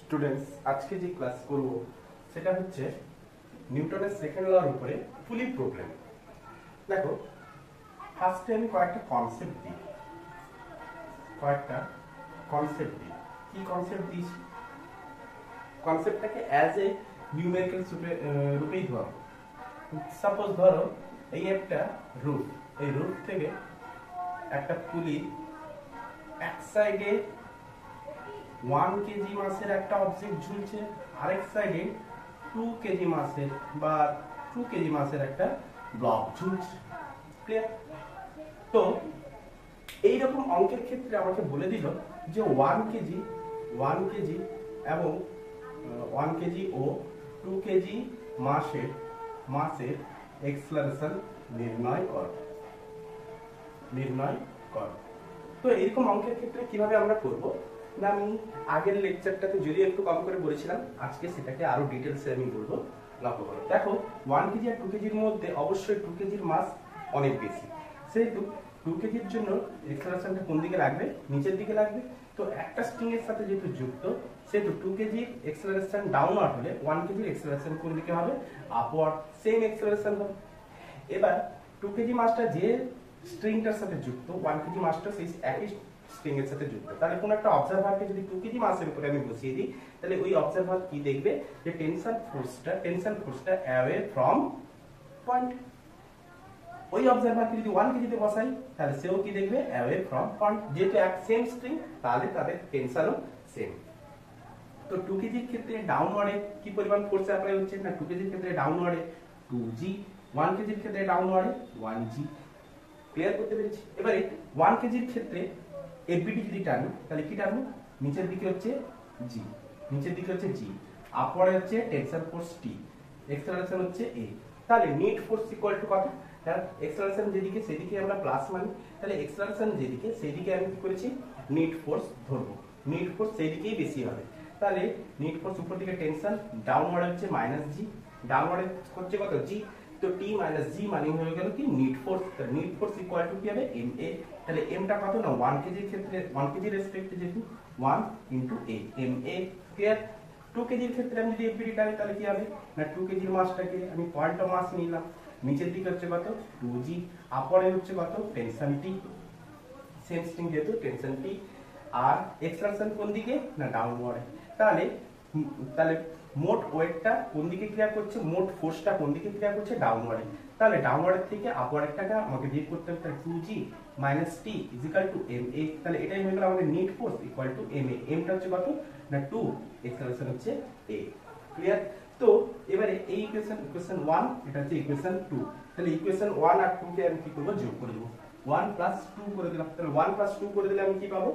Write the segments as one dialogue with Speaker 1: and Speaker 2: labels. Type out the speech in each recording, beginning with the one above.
Speaker 1: Students আজকে যে class করব সেটা হচ্ছে নিউটনের সেকেন্ড লর উপরে পুলি প্রবলেম। দেখো ফার্স্টে আমি কয়েকটা কনসেপ্ট দিই। কি কনসেপ্ট দিয়েছি? কনসেপ্টটাকে অ্যাজ এ নিউমেরিক্যাল রূপেই ধরো। সাপোজ ধরো এই একটা রুট, এই রুট থেকে একটা পুলি এক সাইডে 1 কেজি মাসের একটা অবজেক্ট ঝুলছে, আরেক সাইডে 2 কেজি মাসের বা 2 কেজি মাসের একটা ব্লক ঝুলছে। ক্লিয়ার? তো এইরকম অঙ্কের ক্ষেত্রে আমাকে বলে দিল যে 1 কেজি এবং 1 কেজি ও 2 কেজি মাসের এক্সেলারেশন নির্ণয় কর। তো এরকম অঙ্কের ক্ষেত্রে কিভাবে আমরা করব না, আমি আগের লেকচারটাতে যদিও একটু কম করে বলেছিলাম, আজকে সেটাকে আরো ডিটেলসে আমি বলবো। লক্ষ্য করো, দেখো 1 কেজি আর 2 কেজির মধ্যে অবশ্যই 2 কেজির মাস অনেক বেশি, সেহেতু 2 কেজির জন্য এক্সেলারেশনটা কোন দিকে লাগবে? নিচের দিকে লাগবে। তো একটা স্ট্রিং এর সাথে যেহেতু যুক্ত, সেহেতু 2 কেজির এক্সেলারেশন ডাউনওয়ার্ড হলে 1 কেজির এক্সেলারেশন কোন দিকে হবে? আপওয়ার্ড। সেম এক্সেলারেশন হবে। এবার 2 কেজি মাসটা যে স্ট্রিংটার সাথে যুক্ত, 1 কেজি মাসটা সেই একই স্ট্রিং এর সাথে যুক্ত। তাহলে কোন একটা অবজারভারকে যদি 2 কেজি মাসের উপরে আমি বসিয়ে দিই, তাহলে ওই অবজারভার কি দেখবে? যে টেনশন ফোর্সটা অ্যাওয়ে ফ্রম পয়েন্ট। ওই অবজারভারকে যদি 1 কেজিতে বসাই, তাহলে সেও কি দেখবে? Away from point. যেহেতু এক সেম স্ট্রিং, তাহলে তাদের টেনশনও সেম। তো 2 কেজির ক্ষেত্রে ডাউনওয়ার্ডে কি পরিমাণ ফোর্স অ্যাপ্লাই হচ্ছে? না, 2 কেজির ক্ষেত্রে ডাউনওয়ার্ডে 2g, 1 কেজির ক্ষেত্রে ডাউনওয়ার্ডে 1g। ক্লিয়ার করতে পেরেছি? এবারে 1 কেজির ক্ষেত্রে এফবিটি যদি টানি, তাহলে কি টানবো? নিচের দিকে হচ্ছে জি, আপওয়ার্ডে হচ্ছে টেনশন ফোর্স টি, এক্সেলারেশন হচ্ছে এ। তাহলে নেট ফোর্স ইকুয়াল টু কত? কারণ এক্সেলারেশন যেদিকে সেদিকে আমরা প্লাস মানি, তাহলে এক্সেলারেশন যেদিকে সেদিকে আমি কি করেছি? নেট ফোর্স ধরবো। নেট ফোর্স সেদিকেই বেশি হবে। তাহলে নেট ফোর্স উপর দিকে টেনশন, ডাউনওয়ার্ড হচ্ছে জি, ডাউনওয়ার্ড হচ্ছে কত? জি। তো টি মাইনাস জি মানে হয়ে গেল কি? Net force. Net force equal to কি হবে? M A. তাহলে এমটা কত? না, 1 কেজির ক্ষেত্রে 1 কেজির রেসপেক্টে যেহেতু 1 into A, M A. Clear? 2 কেজির ক্ষেত্রে আমি যদি এফবিটি টানি, তাহলে কি হবে? না, 2 কেজির মাসটাকে আমি পয়েন্ট অফ মাস নিলাম, নিচের দিকে হচ্ছে কত? 2g, আপরে হচ্ছে কত? টেনশন টি, সেম স্ট্রিং যেহেতু টেনশন টি। আর এক্সেলারেশন কোন দিকে? না, ডাউনওয়ার্ডে। তাহলে মোট ওয়েটটা কোন দিকে ক্রিয়া করছে? মোট ফোর্সটা কোন দিকে ক্রিয়া করছে? ডাউনওয়ার্ডে। তাহলে ডাউনওয়ার্ড থেকে আপওয়ার্ডটাকে আমাকে বের করতে হবে। তাহলে 2g minus T equal to ma। তাহলে এটাই হয়ে গেল আমাদের net force equal to ma। mটা হচ্ছে কত? না, 2, এক্সেলারেশন হচ্ছে a। ক্লিয়ার? তো এবারে এই ইকুয়েশন 1, এটা হচ্ছে ইকুয়েশন 2। তাহলে ইকুয়েশন 1 আর 2 কে আমি কি করব? যোগ করে দেব। 1 প্লাস 2 করে দিলাম। তাহলে 1 প্লাস 2 করে দিলে আমি কি পাবো?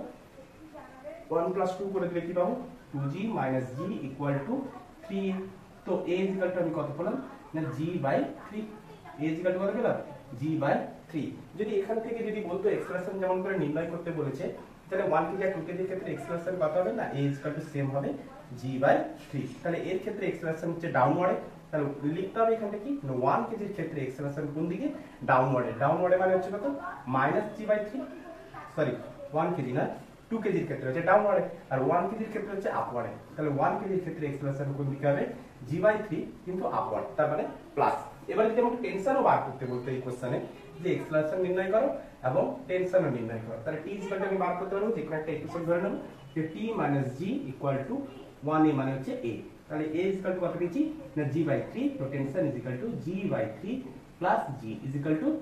Speaker 1: 1 প্লাস 2 করে দিলে কি পাবো? 2g minus g equal two 3। তো a ইকুয়াল টু আমি কত পেলাম? না, g by 3। a equal to কত পেলাম? g by 3। যদি এখান থেকে যদি বলতো এক্সপ্রেশন যেমন করে নির্ণয় করতে বলেছে, তাহলে 1 কেজি আর 2 কেজির ক্ষেত্রে এক্সপ্রেশন কত হবে? না, a ইকুয়াল টু সেম হবে g বাই 3। তাহলে এর ক্ষেত্রে এক্সপ্রেশন হচ্ছে ডাউনওয়ার্ডে। তাহলে লিখতে হবে এখানে কি? না, 1 কেজির ক্ষেত্রে এক্সপ্রেশন কোন দিকে? ডাউনওয়ার্ডে। ডাউনওয়ার্ডে মানে হচ্ছে কত? Minus g by 3। সরি, 1 কেজি না, 2 কেজির ক্ষেত্রে হচ্ছে ডাউনওয়ার্ডে, আর 1 কেজির ক্ষেত্রে হচ্ছে আপওয়ার্ডে। তাহলে 1 কেজির ক্ষেত্রে এক্সেলারেশন কোন দিকে হবে? g বাই 3 কিন্তু আপওয়ার্ড, তার মানে প্লাস। এবার যদি আমাকে টেনশনও বার করতে বলতো এই কোশ্চেনে, যে এক্সেলারেশন নির্ণয় করো এবং টেনশনও নির্ণয় করো, তাহলে t ইকুয়াল টু আমি বার করতে পারবো। যে কোনো একটা ইকুয়েশন ধরে নেব যে t minus g equal to 1a মানে হচ্ছে a। তাহলে a ইকুয়াল টু কত পেয়েছি? না, g বাই 3। তো tension is equal to g by 3 plus g is equal to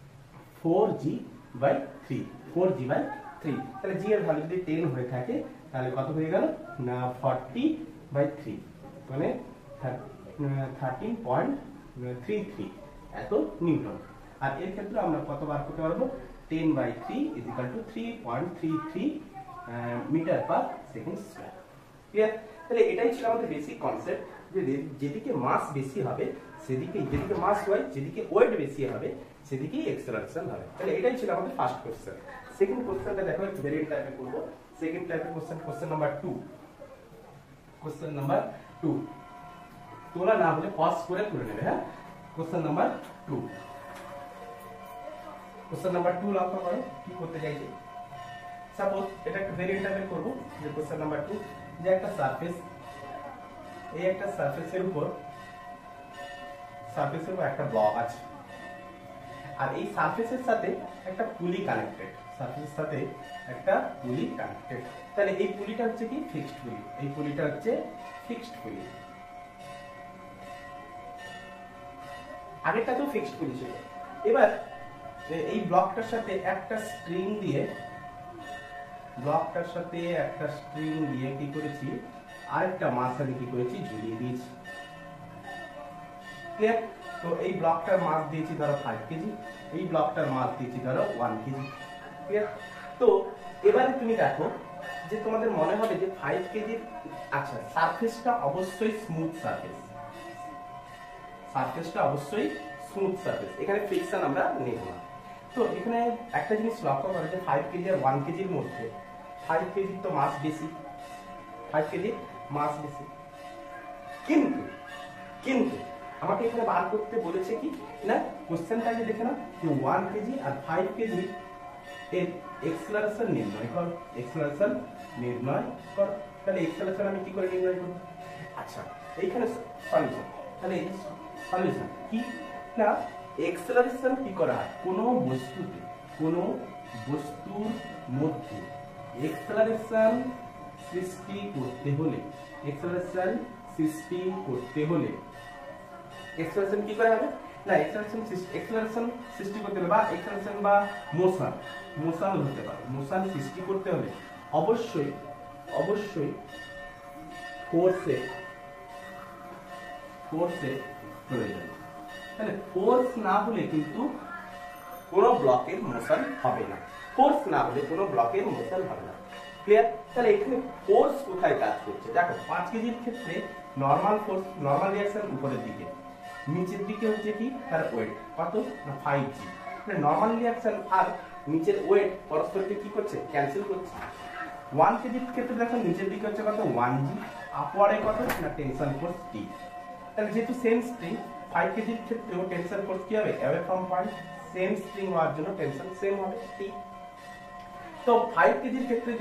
Speaker 1: 4g by 3, 4g by 3। তাহলে g এর ভ্যালু যদি 10 হয়ে থাকে, তাহলে কত হয়ে গেল? না, 40/3 মানে 13.33 এত নিউটন। আর এর ক্ষেত্রে আমরা কত বার করতে পারবো? 10/3 is equal to 3.33 metre per second square. Clear? তাহলে এটাই ছিল আমাদের বেসিক কনসেপ্ট, যে যেদিকে মাস বেশি হবে যেদিকে মাস হয়, যেদিকে ওয়েট বেশি হবে সেদিকেই এক্সেলারেশন হবে। তাহলে এটাই ছিল আমাদের ফার্স্ট কোশ্চেন। সেকেন্ড কোশ্চেনটা দেখো, একটু ভেরিয়েন্ট টাইপে করব। সেকেন্ড টাইপের কোশ্চেন নাম্বার 2। কোশ্চেন নাম্বার 2 তোলা না হলে পজ করে নেবে। হ্যাঁ, কোশ্চেন নাম্বার 2। কোশ্চেন নাম্বার 2 লক্ষ্য করো কি করতে চাইছে। সাপোজ এটা একটা ভেরিয়েন্ট টাইপের করব, যে কোশ্চেন নাম্বার 2, যে একটা সারফেস এই একটা সারফেসের উপর একটা ব্লক আছে, আর এই সারফেসের সাথে একটা পুলি কানেক্টেড, তাহলে এই পুলিটা হচ্ছে কি ফিক্সড পুলি, এই পুলিটা হচ্ছে ফিক্সড পুলি। আগেরটা তো ফিক্সড পুলি ছিল। এবার এই ব্লকটার সাথে একটা স্ট্রিং দিয়ে কি করেছি, আরেকটা মাছ আমি কি করেছি ঝুলিয়ে দিয়েছি। ক্লিয়ার? তো এই ব্লকটার মাছ দিয়েছি ধরো 5 কেজি, এই ব্লকটার মাছ দিয়েছি ধরো 1 কেজি। ক্লিয়ার? তো এবারে তুমি দেখো যে তোমাদের মনে হবে যে 5 কেজির, আচ্ছা সারফেসটা অবশ্যই স্মুথ সারফেস, এখানে ফ্রিকশন আমরা নেব না। তো এখানে একটা জিনিস লক্ষ্য করো যে 5 কেজি আর 1 কেজির মধ্যে 5 কেজির তো মাস বেশি, কিন্তু আমাকে এখানে বার করতে বলেছে কি না, কোশ্চেনটাকে দেখে না যে 1 কেজি আর 5 কেজি এর এক্সেলারেশন নির্ণয় কর। তাহলে এক্সেলারেশন আমি কি করে নির্ণয় করব? আচ্ছা এইখানে সলিউশন, তাহলে সলিউশন কি না, এক্সেলারেশন কি করা হয়, কোনো বস্তুর মধ্যে এক্সেলারেশন সৃষ্টি করতে হলে এক্সেলারেশন কি করা হবে না, এক্সেলারেশন সৃষ্টি করতে হলে বা এক্সেলারেশন বা মোশন হতে পারে, মোশন সৃষ্টি করতে হলে অবশ্যই ফোর্সের প্রয়োজন। তাহলে ফোর্স না হলে কিন্তু কোনো ব্লকের মোশন হবে না, ক্লিয়ার? তাহলে এখানে ফোর্স কোথায় কাজ করছে দেখো, 5 কেজির ক্ষেত্রে নরমাল রিঅ্যাকশন উপরের দিকে, নিচের দিকে হচ্ছে কি তার ওয়েট কত না 5g। মানে নরমাল রিঅ্যাকশন আর নিচের ওয়েট পরস্পরকে কি করছে, ক্যান্সেল করছে। 1 কেজির ক্ষেত্রে দেখো নিচের দিকে হচ্ছে কত 1g, আপওয়ার্ডে কত না টেনশন ফোর্স t। তাহলে যেহেতু সেম স্ট্রিং 5 কেজির ক্ষেত্রেও টেনশন ফোর্স কি হবে, away from point, same string হওয়ার জন্য টেনশন সেম হবে t। তো 5 কেজির ক্ষেত্রে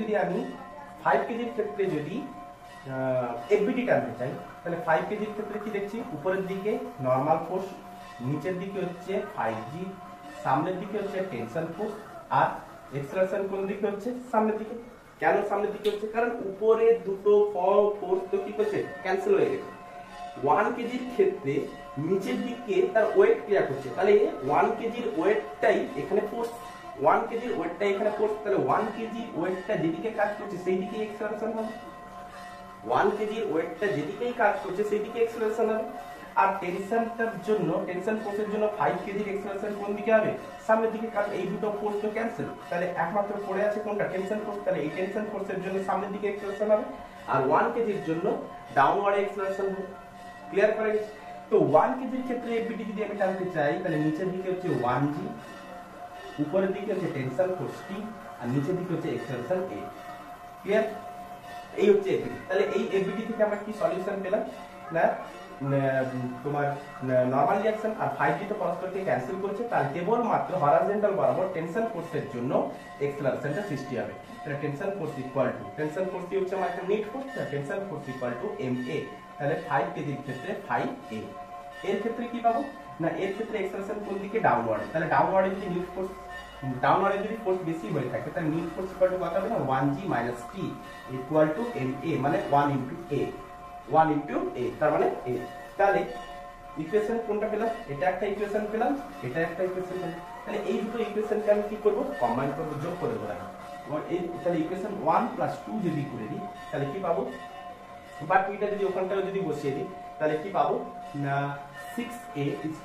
Speaker 1: যদি এফবিটি টানতে চাই, তাহলে 5 কেজির ক্ষেত্রে কি দেখছি, উপরের দিকে নরমাল ফোর্স, নিচের দিকে হচ্ছে 5g, সামনের দিকে হচ্ছে টেনশন ফোর্স, আর এক্সেলারেশন কোন দিকে হচ্ছে, সামনের দিকে। কেন সামনের দিকে হচ্ছে, কারণ উপরে দুটো ফোর্স তো কি করছে, ক্যান্সেল হয়ে গেছে। 1 কেজির ক্ষেত্রে নিচের দিকে তার ওয়েট ক্রিয়া করছে, তাহলে 1 কেজির ওয়েটটাই এখানে ফোর্স, 1 কেজির ওয়েটটা এখানে ফোর্স, তাহলে 1 কেজির ওয়েটটা যেদিকে কাজ করছে সেই দিকে এক্সেলারেশন হবে, 1 কেজির ওয়েটটা যেদিকেই কাজ করছে সেই দিকে এক্সেলারেশন হবে। আর টেনশনটার জন্য, টেনশন ফোর্সের জন্য 5 কেজির এক্সেলারেশন কোন দিকে হবে, সামনের দিকে, কারণ এই দুটো ফোর্স তো ক্যান্সেল। তাহলে একমাত্র পড়ে আছে কোনটা, টেনশন ফোর্স, তাহলে এই টেনশন ফোর্সের জন্য সামনের দিকে এক্সেলারেশন হবে, আর 1 কেজির জন্য ডাউনওয়ার্ড এক্সেলারেশন হবে। ক্লিয়ার করে গেছে? তো 1 কেজির ক্ষেত্রে এফবিটি যদি আমি টানতে চাই, তাহলে নিচের দিকে হচ্ছে 1g, উপরের দিকে হচ্ছে টেনশন ফোর্স t, আর নিচের দিকে হচ্ছে এক্সেলারেশন a। ক্লিয়ার? এই হচ্ছে এফবিটি। তাহলে এই এফবিটি থেকে আমরা কি সলিউশন পেলাম না, তোমার নরমাল রিঅ্যাকশন আর 5g তো পরস্পরকে ক্যান্সেল করছে, তার কেবলমাত্র হরাইজন্টাল বরাবর টেনশন ফোর্সের জন্য এক্সেলারেশনটা সৃষ্টি হবে। তাহলে টেনশন ফোর্স কি হচ্ছে আমার একটা net force, tension force ma। তাহলে 5 কেজির ক্ষেত্রে 5a। এর ক্ষেত্রে কি পাবো না, এর ক্ষেত্রে এক্সেলারেশন কোন দিকে, ডাউনওয়ার্ড। তাহলে ডাউনওয়ার্ডে যদি নিট ফোর্স, ডাউনওয়ার্ডে যদি ফোর্স বেশি হয়ে থাকে, তাহলে নিট ফোর্স ইকুয়াল টু কত হবে না, 1g - t equal to ma, মানে 1 * a, তার মানে a। তাহলে ইকুয়েশন কোনটা পেলাম, এটা একটা ইকুয়েশন পেলাম, এটা একটা ইকুয়েশন পেলাম। তাহলে এই দুটো ইকুয়েশনকে আমি কি করব, কম্বাইন করব, যোগ করে দেব। তাহলে ইকুয়েশন 1 + 2 যদি করে দিই, তাহলে কি পাবো, বা 2টা যদি ওখানটাও যদি বসিয়ে দিই, তাহলে কি পাবো না 6a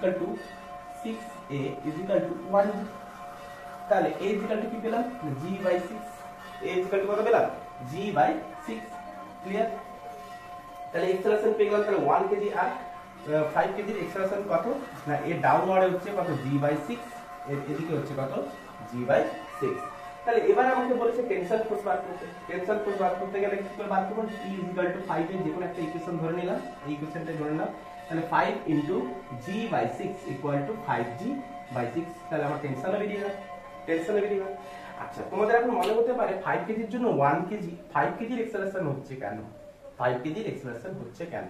Speaker 1: = 1g। তাহলে a = কি পেলাম, g/6, a = কত পেলাম, g/6। ক্লিয়ার? তাহলে এক্সেলারেশন পেয়ে গেলাম, তাহলে 1 কেজি আর 5 কেজির এক্সেলারেশন কত না, এ ডাউনওয়ার্ডে হচ্ছে কত, g/6, এর এদিকে হচ্ছে কত, g/6। তাহলে এবার আমাকে বলেছে টেনশন ফোর্স বার করতে। টেনশন ফোর্স বার করতে গেলে কি করে বার করব, t = 5 এর যে কোনো একটা ইকুয়েশন ধরে নিলাম, এই ইকুয়েশনটা ধরে নিলাম। তাহলে 5 * g/6 = 5g/6। তাহলে আমার টেনশনও বেরিয়ে গেল, আচ্ছা তোমাদের এখন মনে হতে পারে 5 কেজির জন্য 1 কেজি, 5 কেজির এক্সেলারেশন হচ্ছে কেন,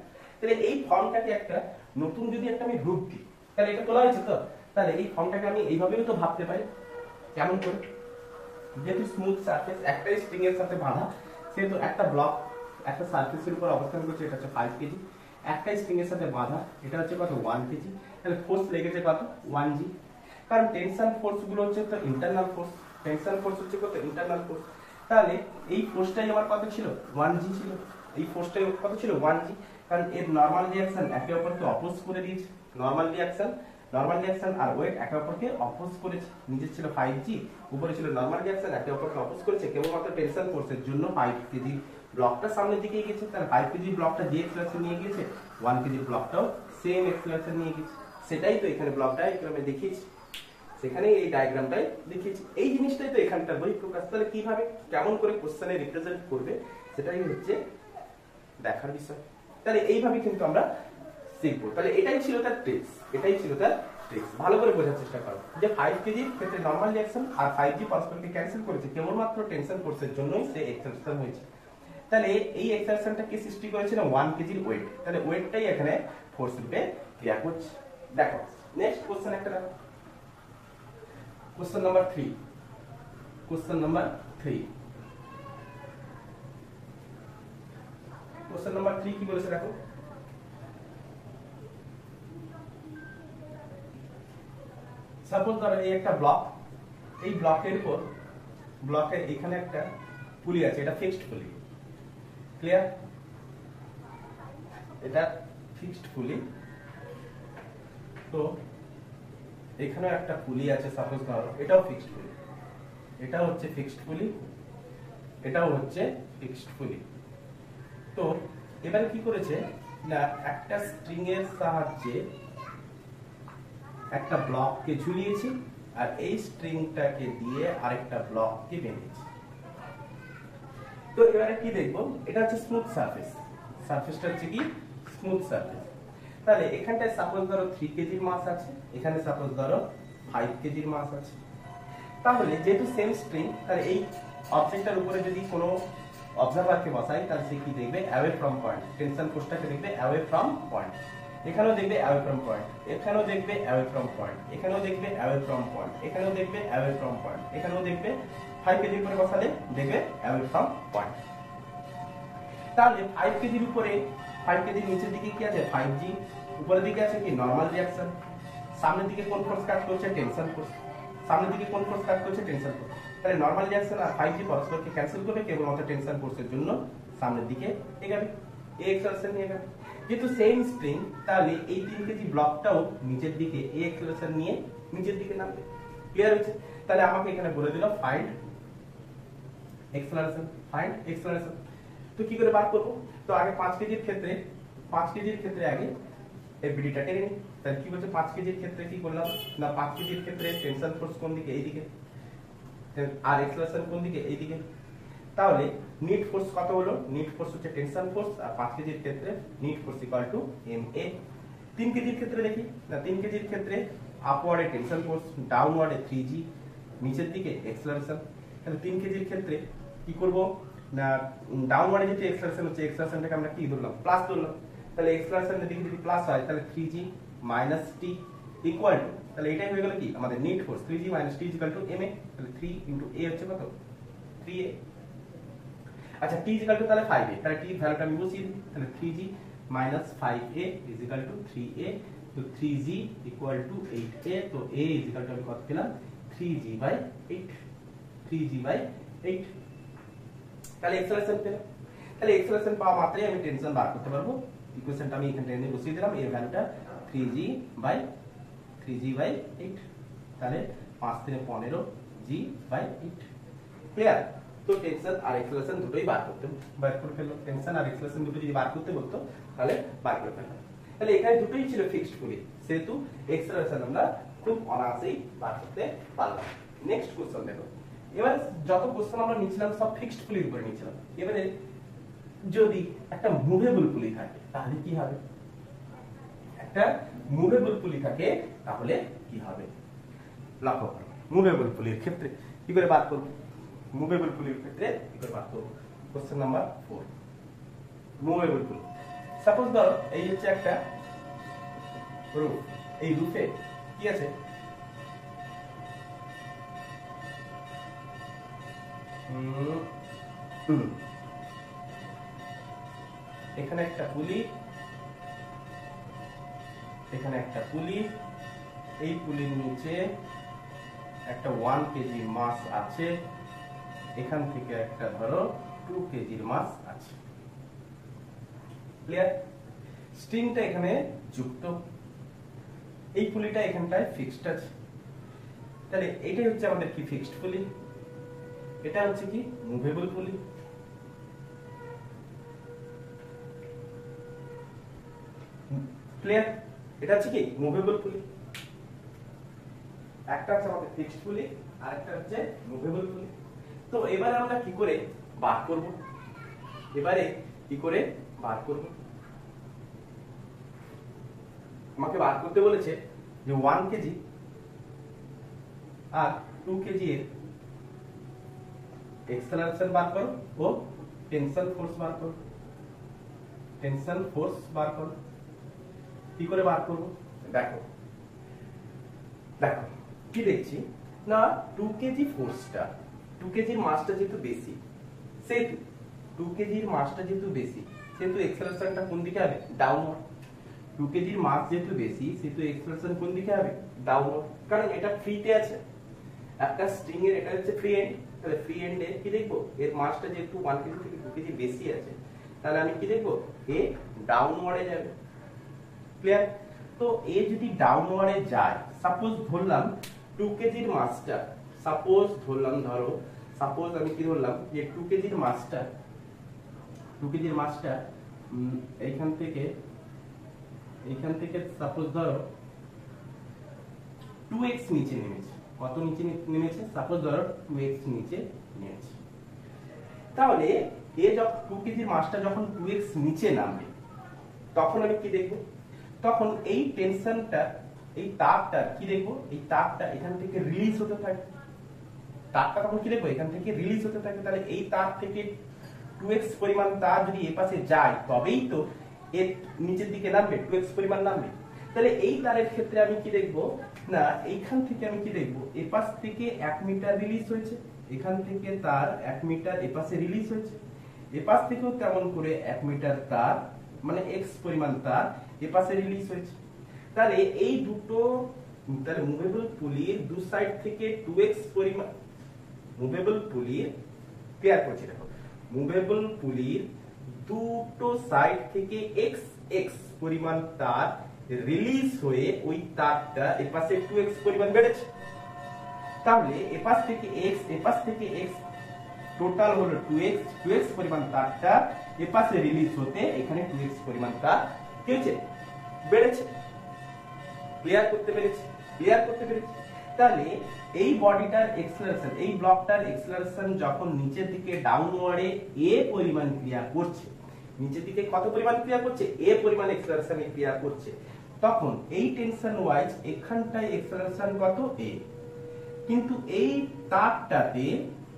Speaker 1: তাহলে এই ফর্মটাকে একটা নতুন যদি একটা আমি রূপ দিই, তাহলে এটা তোলা হয়েছে তো, তাহলে এই ফর্মটাকে আমি এইভাবেও তো ভাবতে পারি। কেমন করে? যেহেতু স্মুথ সারফেস একটা স্ট্রিং এর সাথে বাঁধা, সেহেতু একটা ব্লক একটা সারফেসের উপর অবস্থান করছে, এটা হচ্ছে 5 কেজি, একটা স্ট্রিং এর সাথে বাঁধা, এটা হচ্ছে কত 1 কেজি, তাহলে ফোর্স লেগেছে কত 1 জি। কারণ টেনশন ফোর্স গুলো হচ্ছে তো ইন্টারনাল ফোর্স, টেনশন ফোর্স হচ্ছে কত ইন্টারনাল ফোর্স, তাহলে এই ফোর্সটাই আমার কত ছিল 1 জি ছিল, এই ফোর্সটাই কত ছিল 1 জি, কারণ এর নরমাল রিঅ্যাকশন একে অপরকে অপোজ করে দিয়েছে, নরমাল রিঅ্যাকশন আর ওয়েট একে অপরকে অপোজ করেছে, নিচে ছিল 5 জি, উপরে ছিল নরমাল রিঅ্যাকশন একে অপরকে অপোজ করেছে, কেবলমাত্র টেনশন ফোর্সের জন্য 5 কেজি ব্লকটা সামনের দিকে গিয়েছে, তাহলে 5 কেজি ব্লকটা যে এক্সেলারেশন নিয়ে গিয়েছে 1 কেজি ব্লকটাও সেম এক্সেলারেশন নিয়ে গিয়েছে, সেটাই তো এখানে ব্লক ডায়াগ্রামে দেখিয়েছি, সেখানে এই ডায়াগ্রামটাই দেখিয়েছি, এই জিনিসটাই তো এখানটা বহিঃপ্রকাশ। তাহলে কিভাবে কেমন করে কোশ্চেনে রিপ্রেজেন্ট করবে সেটাই হচ্ছে দেখার বিষয়। তাহলে এইভাবে কিন্তু আমরা শিখবো। তাহলে এটাই ছিল তার ট্রিক্স, ভালো করে বোঝার চেষ্টা করো যে 5 কেজির ক্ষেত্রে নরমাল রিঅ্যাকশন আর 5 জি পরস্পরকে ক্যান্সেল করেছে, কেবলমাত্র টেনশন ফোর্সের জন্যই সে এক্সেলারেশন হয়েছে। তাহলে এই এক্সেলারেশনটা কি সৃষ্টি করেছে না 1 কেজির ওয়েট, তাহলে ওয়েটটাই এখানে ফোর্স রূপে ক্রিয়া করছে। দেখো নেক্সট কোশ্চেন একটা দেখো, কোশ্চেন নাম্বার 3, কোশ্চেন নাম্বার 3 কি বলেছে দেখো, সাপোজ ধরো এই একটা ব্লক, এই ব্লকের উপর ব্লকের এখানে একটা পুলি আছে, এটা ফিক্সড পুলি, ক্লিয়ার, এটা ফিক্সড পুলি, তো এখানে একটা পুলি আছে, সাপোজ ধরো এটাও ফিক্সড পুলি, এটা হচ্ছে ফিক্সড পুলি, এটাও হচ্ছে ফিক্সড পুলি। তো এবারে কি করেছে না একটা স্ট্রিং এর সাহায্যে একটা ব্লককে ঝুলিয়েছি আর এই স্ট্রিংটাকে দিয়ে আরেকটা ব্লককে বেঁধেছি। তো এবারে কি দেখবো, এটা হচ্ছে স্মুথ সারফেস, সারফেসটা হচ্ছে কি স্মুথ সারফেস। তাহলে এখানটায় সাপোজ ধরো 3 কেজির মাস আছে, এখানে সাপোজ ধরো 5 কেজির মাস আছে, তাহলে যেহেতু সেম স্ট্রিং, তাহলে এই অবজেক্টটার উপরে যদি কোনো অবজারভারকে বসাই, তাহলে সে কি দেখবে অ্যাওয়ে ফ্রম পয়েন্ট, টেনশন ফোর্সটাকে দেখবে অ্যাওয়ে ফ্রম পয়েন্ট, এখানেও দেখবে অ্যাওয়ে ফ্রম পয়েন্ট, এখানেও দেখবে অ্যাওয়ে ফ্রম পয়েন্ট, এখানেও দেখবে অ্যাওয়ে ফ্রম পয়েন্ট, এখানেও দেখবে অ্যাওয়ে ফ্রম পয়েন্ট, এখানেও দেখবে 5 কেজির উপরে বসালে দেখবে অ্যাওয়ে ফ্রম পয়েন্ট। তাহলে 5 কেজির উপরে 5 কেজির নিচের দিকে কি আছে 5 জি, উপরের দিকে আছে কি নরমাল রিঅ্যাকশন, সামনের দিকে কোন ফোর্স কাজ করছে টেনশন ফোর্স, সামনের দিকে কোন ফোর্স কাজ করছে টেনশন ফোর্স, তাহলে নরমাল রিঅ্যাকশন আর 5 জি পরস্পরকে ক্যান্সেল করবে, কেবলমাত্র টেনশন ফোর্সের জন্য সামনের দিকে এগোবে, এই এক্সেলারেশন নিয়ে যাবে। যেহেতু সেম স্ট্রিং, তাহলে এই 3 কেজি ব্লকটাও নিচের দিকে এই এক্সেলারেশন নিয়ে নিচের দিকে নামবে, ক্লিয়ার হচ্ছে। তাহলে আমাকে এখানে বলে দিল ফাইন্ড এক্সেলারেশন, তো কি করে বার করব, তো আগে 5 কেজির ক্ষেত্রে আগে এফবিডিটা টেনে নিই। তাহলে কি বলছে 5 কেজির ক্ষেত্রে কি করলাম না 5 কেজির ক্ষেত্রে টেনশন ফোর্স কোন দিকে এইদিকে, আর এক্সেলারেশন কোন দিকে এইদিকে, তাহলে নিট ফোর্স কত হলো, নিট ফোর্স হচ্ছে টেনশন ফোর্স, আর 5 কেজির ক্ষেত্রে net force equal to MA। 3 কেজির ক্ষেত্রে দেখি না 3 কেজির ক্ষেত্রে আপওয়ার্ডে টেনশন ফোর্স, ডাউনওয়ার্ডে 3G, নিচের দিকে এক্সেলারেশন। তাহলে 3 কেজির ক্ষেত্রে কি করব না ডাউনওয়ার্ডে যেটা এক্সেলারেশন হচ্ছে, এক্সেলারেশনটাকে আমরা কি ধরলাম প্লাস ধরলাম, তাহলে এক্সেলারেশনের দিকে যদি প্লাস হয় তাহলে 3G - T ইকুয়াল টু, তাহলে এটাই হয়ে গেল কি আমাদের net force 3G - T equal to MA, তাহলে 3 * A হচ্ছে কত 3A। আচ্ছা T ইকুয়াল টু তাহলে 5A, তাহলে T এর ভ্যালুটা আমি বসিয়ে দিই, তাহলে 3G - 5A equal to 3A, তো 3G ইকুয়াল টু 8A, তো A ইকুয়াল টু আমি কত পেলাম 3G/8, 3G/8। তাহলে এক্সেলারেশন পেলাম, তাহলে এক্সেলারেশন পাওয়া মাত্রই আমি টেনশন বার করতে পারবো, ইকুয়েশনটা আমি এখানে টেনে বসিয়ে দিলাম, এর ভ্যালুটা 3G/8, তাহলে 5 × 15 G/8, ক্লিয়ার। তো টেনশন আর এক্সেলারেশন দুটোই বার করে ফেললো, টেনশন আর এক্সেলারেশন দুটো যদি বার করতে বলতো তাহলে বার করে ফেললাম। তাহলে এখানে দুটোই ছিল ফিক্সড পুলি, সেহেতু এক্সেলারেশন আমরা খুব অনায়াসেই বার করতে পারলাম। নেক্সট কোশ্চেন দেখো, এবারে যত কোশ্চেন আমরা নিয়েছিলাম সব ফিক্সড পুলির উপরে নিয়েছিলাম, এবারে যদি একটা মুভেবল পুলি থাকে তাহলে কি হবে, একটা মুভেবল পুলি থাকে তাহলে কি হবে, লক্ষ্য করো মুভেবল পুলির ক্ষেত্রে কি করে বার করব, মুভেবল পুলির ক্ষেত্রে কি করে বার করব। Question number 4, movable pulley suppose ধরো এই হচ্ছে একটা রুফ, এই রুফে কি আছে, এখানে একটা পুলি, এখানে একটা পুলি, এই পুলির নিচে একটা 1 কেজি মাছ আছে, এখান থেকে একটা ধরো 2 কেজির মাছ আছে। ক্লিয়ার? স্ট্রিংটা এখানে যুক্ত, এই পুলিটা এখানটায় ফিক্সড আছে। তাহলে এটাই হচ্ছে আমাদের কি ফিক্সড পুলি, এটা হচ্ছে কি মুভেবল পুলি। ক্লিয়ার? এটা হচ্ছে কি মুভেবল পুলি। একটা হচ্ছে আমাদের ফিক্সড পুলি আর একটা হচ্ছে মুভেবল পুলি। তো এবারে আমরা কি করে বার করব, এবারে কি করে বার করব, আমাকে বার করতে বলেছে যে 1 কেজি আর 2 কেজি এর এক্সেলারেশন বার করো ও টেনশন ফোর্স বার করো। টেনশন ফোর্স বার করো, কি করে বার করব? দেখো দেখো কি দেখছি না, 2 কেজি ফোর্সটা, 2 কেজির মাসটা যেহেতু বেশি, সেহেতু 2 কেজির মাসটা যেহেতু বেশি, সেহেতু এক্সেলারেশনটা কোন দিকে হবে? ডাউনওয়ার্ড। 2 কেজির মাস যেহেতু বেশি, সেহেতু এক্সেলারেশন কোন দিকে হবে? ডাউনওয়ার্ড। কারণ এটা ফ্রিতে আছে, একটা স্ট্রিং এর এটা হচ্ছে ফ্রি এন্ড, তাহলে ফ্রি এন্ডে কি দেখবো, এর মাসটা যেহেতু 1 কেজি থেকে 2 কেজি বেশি আছে, তাহলে আমি কি দেখবো, এ ডাউনওয়ার্ডে যাবে। ক্লিয়ার? তো এ যদি ডাউনওয়ার্ডে যায়, সাপোজ ধরলাম 2 কেজির মাসটা, সাপোজ ধরলাম, ধরো সাপোজ আমি কি ধরলাম যে 2 কেজির মাসটা, 2 কেজির মাসটা এইখান থেকে সাপোজ ধরো 2x নিচে নেমেছে। কত নিচে নেমেছে? সাপোজ ধরো 2x নিচে নেমেছে। তাহলে এ যখন 2 কেজির মাসটা যখন 2x নিচে নামবে, তখন আমি কি দেখব, তখন এই টেনশনটা, এই তাপটা কি দেখবো, এই তাপটা এখান থেকে রিলিজ হতে থাকে। তাপটা তখন কি দেখবো, এখান থেকে রিলিজ হতে থাকে। তাহলে এই তাপ থেকে 2x পরিমাণ তাপ যদি এ পাশে যায়, তবেই তো এর নিচের দিকে নামবে, 2x পরিমাণ নামবে। তাহলে এই তারের ক্ষেত্রে আমি কি দেখবো না, এইখান থেকে আমি কি দেখবো, এ পাশ থেকে 1 মিটার রিলিজ হয়েছে, এখান থেকে তার 1 মিটার এ পাশে রিলিজ হয়েছে, এ পাশ থেকেও তেমন করে 1 মিটার তার মানে x পরিমাণ তার এ পাশে রিলিজ হয়েছে। তাহলে এই দুটো, তাহলে মুভেবল পুলির দু সাইড থেকে 2x পরিমাণ, মুভেবল পুলির, ক্লিয়ার করছি দেখো, মুভেবল পুলির দুটো সাইড থেকে x পরিমাণ তার রিলিজ হয়ে ওই তারটা এপাশে 2x পরিমাণ বেড়েছে। তাহলে এপাশ থেকে x, এপাশ থেকে x, টোটাল হলো 2x পরিমাণ তারটা এপাশে রিলিজ হতে এখানে 2x পরিমাণ তার কি হয়েছে, বেড়েছে। ক্লিয়ার করতে পেরেছি? ক্লিয়ার করতে পেরেছি। তাহলে এই বডিটার এক্সেলারেশন, এই ব্লকটার এক্সেলারেশন যখন নিচের দিকে ডাউনওয়ার্ডে a পরিমাণ ক্রিয়া করছে, নিচের দিকে কত পরিমাণ ক্রিয়া করছে, a পরিমাণ এক্সেলারেশনে ক্রিয়া করছে, তখন এই টেনশন ওয়াইজ এখানটায় এক্সেলারেশন কত, a। কিন্তু এই তারটাতে,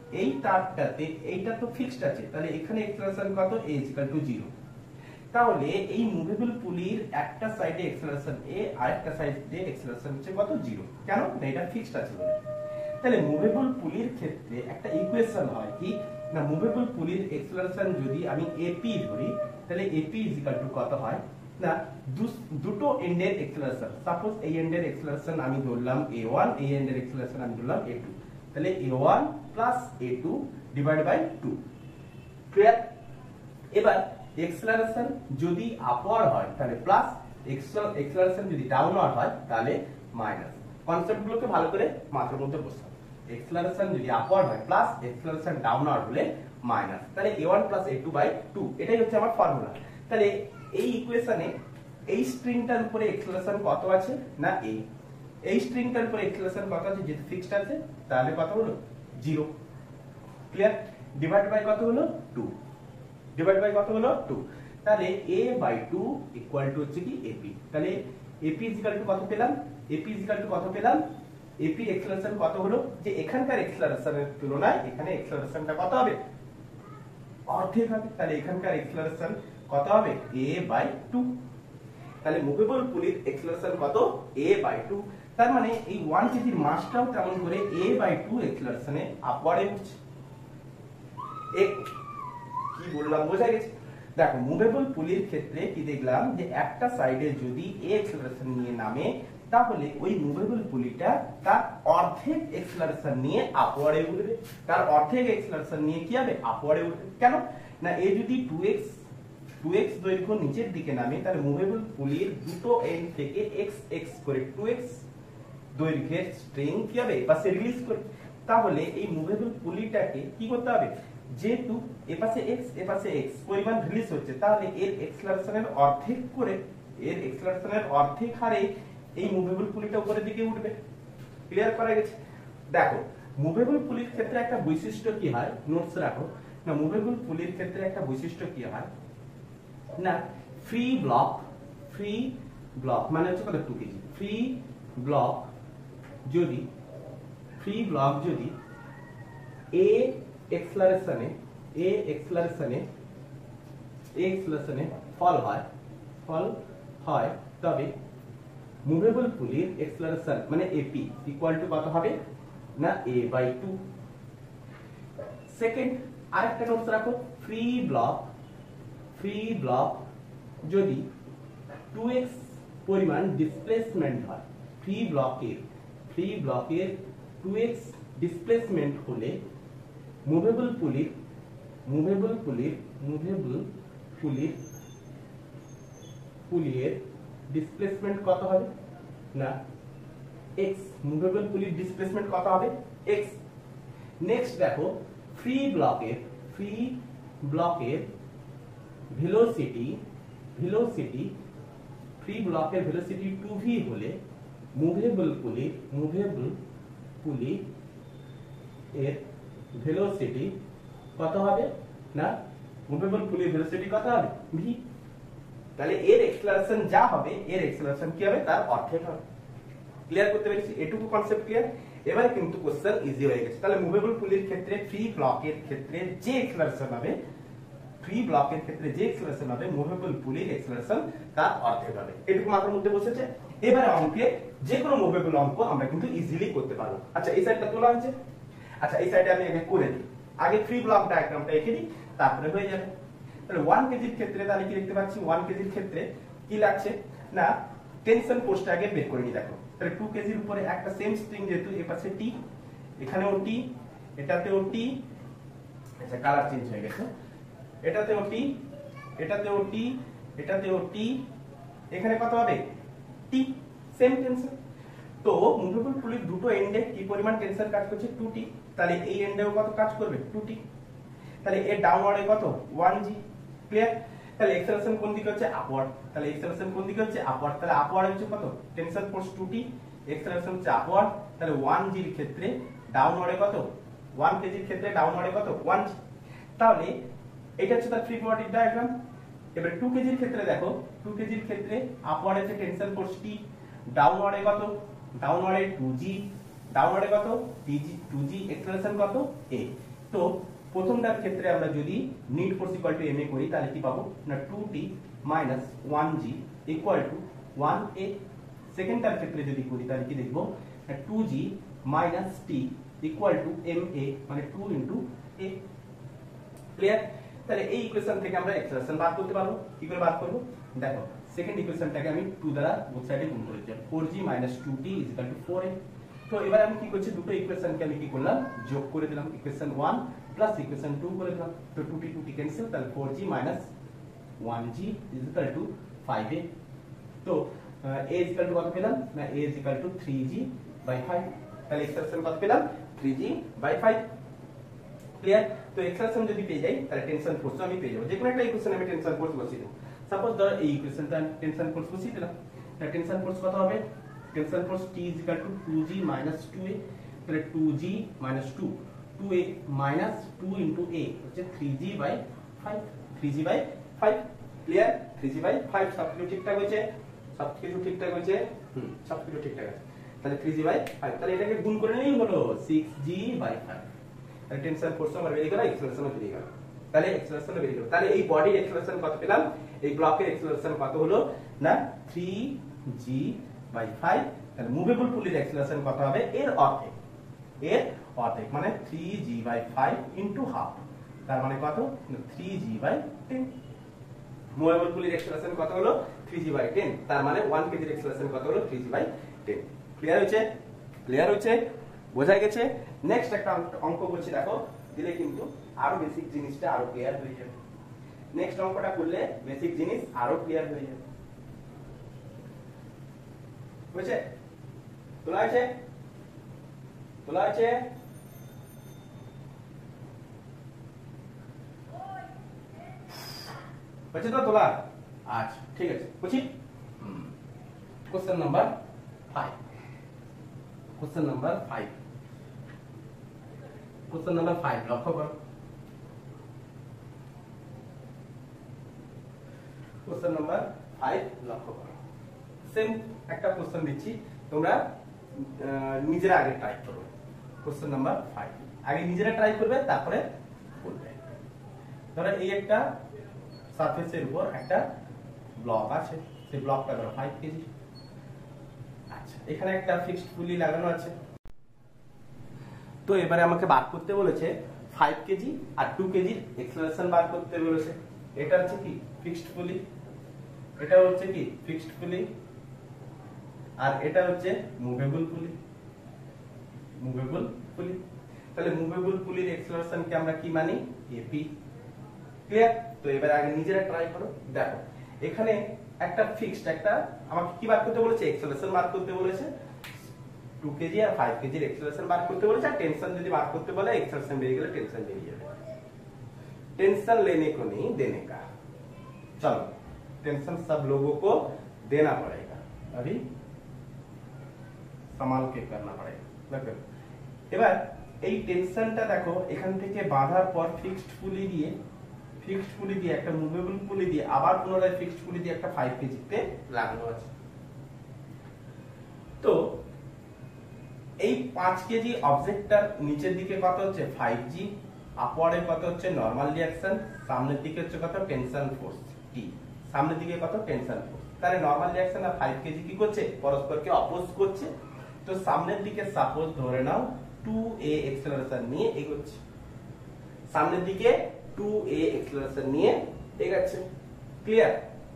Speaker 1: এইটা তো ফিক্সড আছে, তাহলে এখানে এক্সেলারেশন কত, a = 0। তাহলে এই মুভেবল পুলির একটা সাইডে এক্সেলারেশন a আর একটা সাইডে এক্সেলারেশন হচ্ছে কত, 0। কেন না, এটা ফিক্সড আছে বলে। তাহলে মুভেবল পুলির ক্ষেত্রে একটা ইকুয়েশন হয় কি না, মুভেবল পুলির এক্সেলারেশন যদি আমি ap ধরি, তাহলে ap = কত হয় না, দুটো এন্ডের এক্সেলারেশন, সাপোজ এই এন্ডের এক্সেলারেশন আমি ধরলাম a1, এই এন্ডের এক্সেলারেশন আমি ধরলাম a2, তাহলে a1 + a2 / 2। ক্লিয়ার? এবার এক্সেলারেশন যদি আপওয়ার্ড হয় তাহলে প্লাস, এক্সেলারেশন যদি ডাউনওয়ার্ড হয় তাহলে মাইনাস। কনসেপ্টগুলোকে ভালো করে মাথার মধ্যে বসাও। এক্সেলারেশন যদি আপওয়ার্ড হয় প্লাস, এক্সেলারেশন ডাউনওয়ার্ড হলে মাইনাস। তাহলে a1 + a2 / 2, এটাই হচ্ছে আমার ফর্মুলা। তাহলে এই ইকুয়েশনে এই স্ট্রিংটার উপরে এক্সেলারেশন কত আছে না, এই স্ট্রিংটার উপরে এক্সেলারেশন কত আছে, যেহেতু ফিক্সড আছে, তাহলে কত হলো, 0। ক্লিয়ার? ডিভাইড বাই কত হলো, 2, ডিভাইড বাই কত হলো, 2। তাহলে a/2 = হচ্ছে কি ap। তাহলে ap = কত পেলাম, ap কত পেলাম, ap এক্সেলারেশন কত হলো, যে এখানকার এক্সেলারেশনের তুলনায় এখানে এক্সেলারেশনটা কত হবে, অর্ধেক হবে। তাহলে এখানকার এক্সেলারেশন কত হবে a/2। তাহলে মুভেবল পুলির অ্যাক্সেলারেশন কত a/2। তার মানে এই 1 কেজির মাসটাও তেমন করে a/2 অ্যাক্সেলারেশনে আপওয়ার্ডে উঠছে। কি বললাম বোঝা গেছে? দেখো মুভেবল পুলির ক্ষেত্রে কি দেখলাম যে একটা সাইডে যদি a অ্যাক্সেলারেশন নিয়ে নামে তাহলে ওই মুভেবল পুলিটা তার অর্ধেক অ্যাক্সেলারেশন নিয়ে আপওয়ার্ডে উঠবে। তার অর্ধেক অ্যাক্সেলারেশন নিয়ে কি হবে আপওয়ার্ডে উঠবে। কেন না এ যদি 2x দৈর্ঘ্য নিচের দিকে নামে তাহলে মুভেবল পুলির দুটো এন্ড থেকে x করে 2x দৈর্ঘ্যের স্ট্রিং কি হবে পাশে রিলিজ করে। তাহলে এই মুভেবল পুলিটাকে কি করতে হবে যেহেতু এপাশে x পরিমাণ রিলিজ হচ্ছে তাহলে এর অ্যাক্সেলারেশনের অর্ধেক করে এর অ্যাক্সেলারেশনের অর্ধেক হারে এই মুভেবল পুলিটা উপরের দিকে উঠবে। ক্লিয়ার করা গেছে? দেখো মুভেবল পুলির ক্ষেত্রে একটা বৈশিষ্ট্য কি হয় নোটস রাখো না মুভেবল পুলির ক্ষেত্রে একটা বৈশিষ্ট্য কি হয় না ফ্রি ব্লক মানে হচ্ছে কত 2 কেজি ফ্রি ব্লক যদি a এক্সেলারেশনে ফল হয় তবে মুভেবল পুলির অ্যাক্সেলারেশন মানে ap ইকুয়াল টু কত হবে না a/2। সেকেন্ড আরেকটা নোটস রাখো ফ্রি ব্লক যদি 2x পরিমাণ ডিসপ্লেসমেন্ট হয় ফ্রি ব্লকের 2x ডিসপ্লেসমেন্ট হলে মুভেবল পুলির ডিসপ্লেসমেন্ট কত হবে না x মুভেবল পুলির ডিসপ্লেসমেন্ট কত হবে x। নেক্সট দেখো ফ্রি ব্লকের ভেলোসিটি 2v হলে মুভেবল পুলি এর ভেলোসিটি কত হবে না মুভেবল পুলির ভেলোসিটি কত হবে v। তাহলে এর অ্যাক্সেলারেশন যা হবে এর অ্যাক্সেলারেশন কি হবে তার অর্ধেক হবে। ক্লিয়ার করতে পেরেছি? এটুকু কনসেপ্ট ক্লিয়ার? এবারে কিন্তু কোশ্চেন ইজি হয়ে গেছে। তাহলে মুভেবল পুলির ক্ষেত্রে ফ্রি ব্লকের ক্ষেত্রে যে অ্যাক্সেলারেশন হবে মুভেবল পুলির অ্যাক্সেলারেশন তার অর্ধেক হবে। এটুকু মাথার মধ্যে বসেছে? এবারে অঙ্কে যে কোনো মুভেবল অঙ্ক আমরা কিন্তু ইজিলি করতে পারবো। আচ্ছা এই সাইডটা তোলা আছে, আচ্ছা এই সাইডে আমি আগে করে দিই, আগে ফ্রি ব্লক ডায়াগ্রামটা এঁকে দিই তারপরে হয়ে যাবে। তাহলে 1 কেজির ক্ষেত্রে তাহলে কি দেখতে পাচ্ছি 1 কেজির ক্ষেত্রে কি লাগছে না টেনশন ফোর্সটা আগে বের করে নি। দেখো তাহলে 2 কেজির উপরে একটা সেম স্ট্রিং যেহেতু এই পাশে টি এখানেও টি এটাতেও টি, আচ্ছা কালার চেঞ্জ হয়ে গেছে, এটাতেও টি এটাতেও টি এটাতেও টি, এখানে কত হবে টি, সেম টেনশন। তো মুভেবল পুলির দুটো এন্ডে কি পরিমাণ টেনশন কাজ করছে 2t, তাহলে এই এন্ডেও কত কাজ করবে 2t, তাহলে এর ডাউনওয়ার্ডে কত 1g। ক্লিয়ার? তাহলে অ্যাক্সেলারেশন কোন দিকে হচ্ছে আপওয়ার্ড, তাহলে অ্যাক্সেলারেশন কোন দিকে হচ্ছে আপওয়ার্ড, তাহলে আপওয়ার্ড হচ্ছে কত টেনশন ফোর্স 2t, অ্যাক্সেলারেশন হচ্ছে আপওয়ার্ড, তাহলে 1g এর ক্ষেত্রে ডাউনওয়ার্ডে কত 1 কেজি এর ক্ষেত্রে ডাউনওয়ার্ডে কত 1g। তাহলে এটা হচ্ছে তার ফ্রি বডি ডায়াগ্রাম। এবারে 2 কেজি এর ক্ষেত্রে দেখো 2 কেজি এর ক্ষেত্রে আপওয়ার্ডে হচ্ছে টেনশন ফোর্স t, ডাউনওয়ার্ডে কত ডাউনওয়ার্ডে 2g, ডাউনওয়ার্ডে কত 2g, অ্যাক্সেলারেশন কত a। তো প্রথমটার ক্ষেত্রে আমরা যদি net force equal to ma করি তাহলে কি পাবো না 2t 1g equal to 1a। সেকেন্ডটার ক্ষেত্রে যদি করি তাহলে কি দেখবো না 2g t equal to ma মানে 2 a। ক্লিয়ার? তাহলে এই ইকুয়েশন থেকে আমরা অ্যাক্সেলারেশন বার করতে পারবো। কি করে বার করব দেখো, সেকেন্ড ইকুয়েশনটাকে আমি 2 দ্বারা বোথ সাইডে গুণ করে দিলাম, 4g 2t 4a। তো এবার আমি কি করছি দুটো ইকুয়েশনকে আমি কি করলাম যোগ করে দিলাম, ইকুয়েশন 1 প্লাস ইকুয়েশন 2 করে দিলাম। তো 2t ক্যান্সেল, তাহলে 4g 1g 5a। তো a কত পেলাম না a 3g/5, তাহলে এক্সপ্রেশন কত পেলাম 3g/5। ক্লিয়ার? তো এক্সপ্রেশন যদি পেয়ে যাই তাহলে টেনশন ফোর্স আমি পেয়ে যাব। যে কোনো একটা ইকুয়েশনে আমি টেনশন ফোর্স বসিয়ে দেব। সাপোজ ধরো এই ইকুয়েশনটা টেনশন ফোর্স বসিয়ে দিলাম, তাহলে টেনশন ফোর্স কত হবে tension force t 2g 2a, তাহলে 2g 2 2a 2 a হচ্ছে 3g/5 3g/5। ক্লিয়ার? 3g/5 সবকিছু ঠিকঠাক হয়েছে, সবকিছু ঠিকঠাক হয়েছে, সবকিছু ঠিকঠাক আছে। তাহলে 3g/5, তাহলে এটাকে গুণ করে নিলেই হলো 6g/5। তাহলে টেনশন ফোর্স আমার বেরিয়ে গেল, এক্সপ্রেশনও বেরিয়ে গেল। তাহলে অ্যাক্সেলারেশন বেরিয়ে গেল। তাহলে এই বডির অ্যাক্সেলারেশন কত পেলাম, এই ব্লকের অ্যাক্সেলারেশন কত হলো না 3g/5। তাহলে মুভেবল পুলির অ্যাক্সেলারেশন কত হবে, এর অর্ধেক মানে 3g/5 ইনটু হাফ, তার মানে কত 3g/10। মুভেবল পুলির অ্যাক্সেলারেশন কত হলো 3g/10, তার মানে 1 কেজির অ্যাক্সেলারেশন কত হলো 3g/10। ক্লিয়ার হয়েছে, বোঝা গেছে। নেক্সট একটা অঙ্ক বলছি, দেখো দিলে কিন্তু আরো বেসিক জিনিসটা আরো ক্লিয়ার হয়ে যাবে। নেক্সট অঙ্কটা করলে বেসিক জিনিস আরো ক্লিয়ার হয়ে যাবে। বুঝছে? তোলা আছে হচ্ছে তো তোলা? আচ্ছা ঠিক আছে, বুঝি। কোশ্চেন নাম্বার 5, কোশ্চেন নাম্বার 5 লক্ষ্য করো। কোশ্চেন নাম্বার 5 লক্ষ্য করো। সেম একটা কোশ্চেন দিচ্ছি, তোমরা নিজেরা আগে ট্রাই করো। কোশ্চেন নাম্বার 5 আগে নিজেরা ট্রাই করবে, তারপরে বলবে। ধরো এই একটা সারফেসের উপর একটা ব্লক আছে, সেই ব্লকটা ধরো 5 কেজি। আচ্ছা, এখানে একটা ফিক্সড পুলি লাগানো আছে। তো এবারে আমাকে বার করতে বলেছে 5 কেজি আর 2 কেজির অ্যাক্সেলারেশন বার করতে বলেছে। এটা হচ্ছে কি ফিক্সড পুলি, এটা হচ্ছে কি ফিক্সড পুলি, আর এটা হচ্ছে মুভেবল পুলি। তাহলে মুভেবল পুলির অ্যাক্সেলারেশনকে আমরা কি মানি, এপি। ক্লিয়ার? তো এবারে আগে নিজেরা ট্রাই করো। দেখো এখানে একটা ফিক্সড, একটা আমাকে কি বার করতে বলেছে, অ্যাক্সেলারেশন বার করতে বলেছে। 2 কেজি আর 5 কেজির অ্যাক্সেলারেশন বার করতে বলেছে, আর টেंशन যদি বার করতে বলে, অ্যাক্সেলারেশন বেরিয়ে গেলে টেंशन বেরিয়ে যাবে। टेंशन लेने को नहीं देने का, चलो टेंशन सब लोगों को देना पड़ेगा, अभी संभाल के करना पड़ेगा। দেখো এবার এই টেনশনটা দেখো এখান থেকে বাঁধার পর ফিক্সড পুলি দিয়ে একটা মুভেবল পুলি দিয়ে আবার পুনরায় ফিক্সড পুলি দিয়ে একটা 5 কেজিতে লাগানো আছে। তো এই 5 কেজি অবজেক্টটার নিচের দিকে কত হচ্ছে 5g, আপওয়ার্ডে কত হচ্ছে নরমাল রিঅ্যাকশন, সামনের দিকে হচ্ছে কত টেনশন ফোর্স টি, সামনের দিকে কত টেনশন ফোর্স। তাহলে নরমাল রিঅ্যাকশন আর 5 কেজি কি করছে, পরস্পরকে অপোজ করছে। তো সামনের দিকে সাপোজ ধরে নাও 2a অ্যাক্সেলারেশন নিয়ে এগোচ্ছে, সামনের দিকে 2a অ্যাক্সেলারেশন নিয়ে এগোচ্ছে। ক্লিয়ার?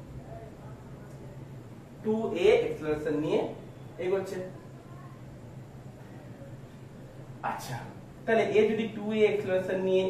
Speaker 1: 2a অ্যাক্সেলারেশন নিয়ে এগোচ্ছে। আচ্ছা, তাহলে এ যদি 2a অ্যাক্সেলারেশন নিয়ে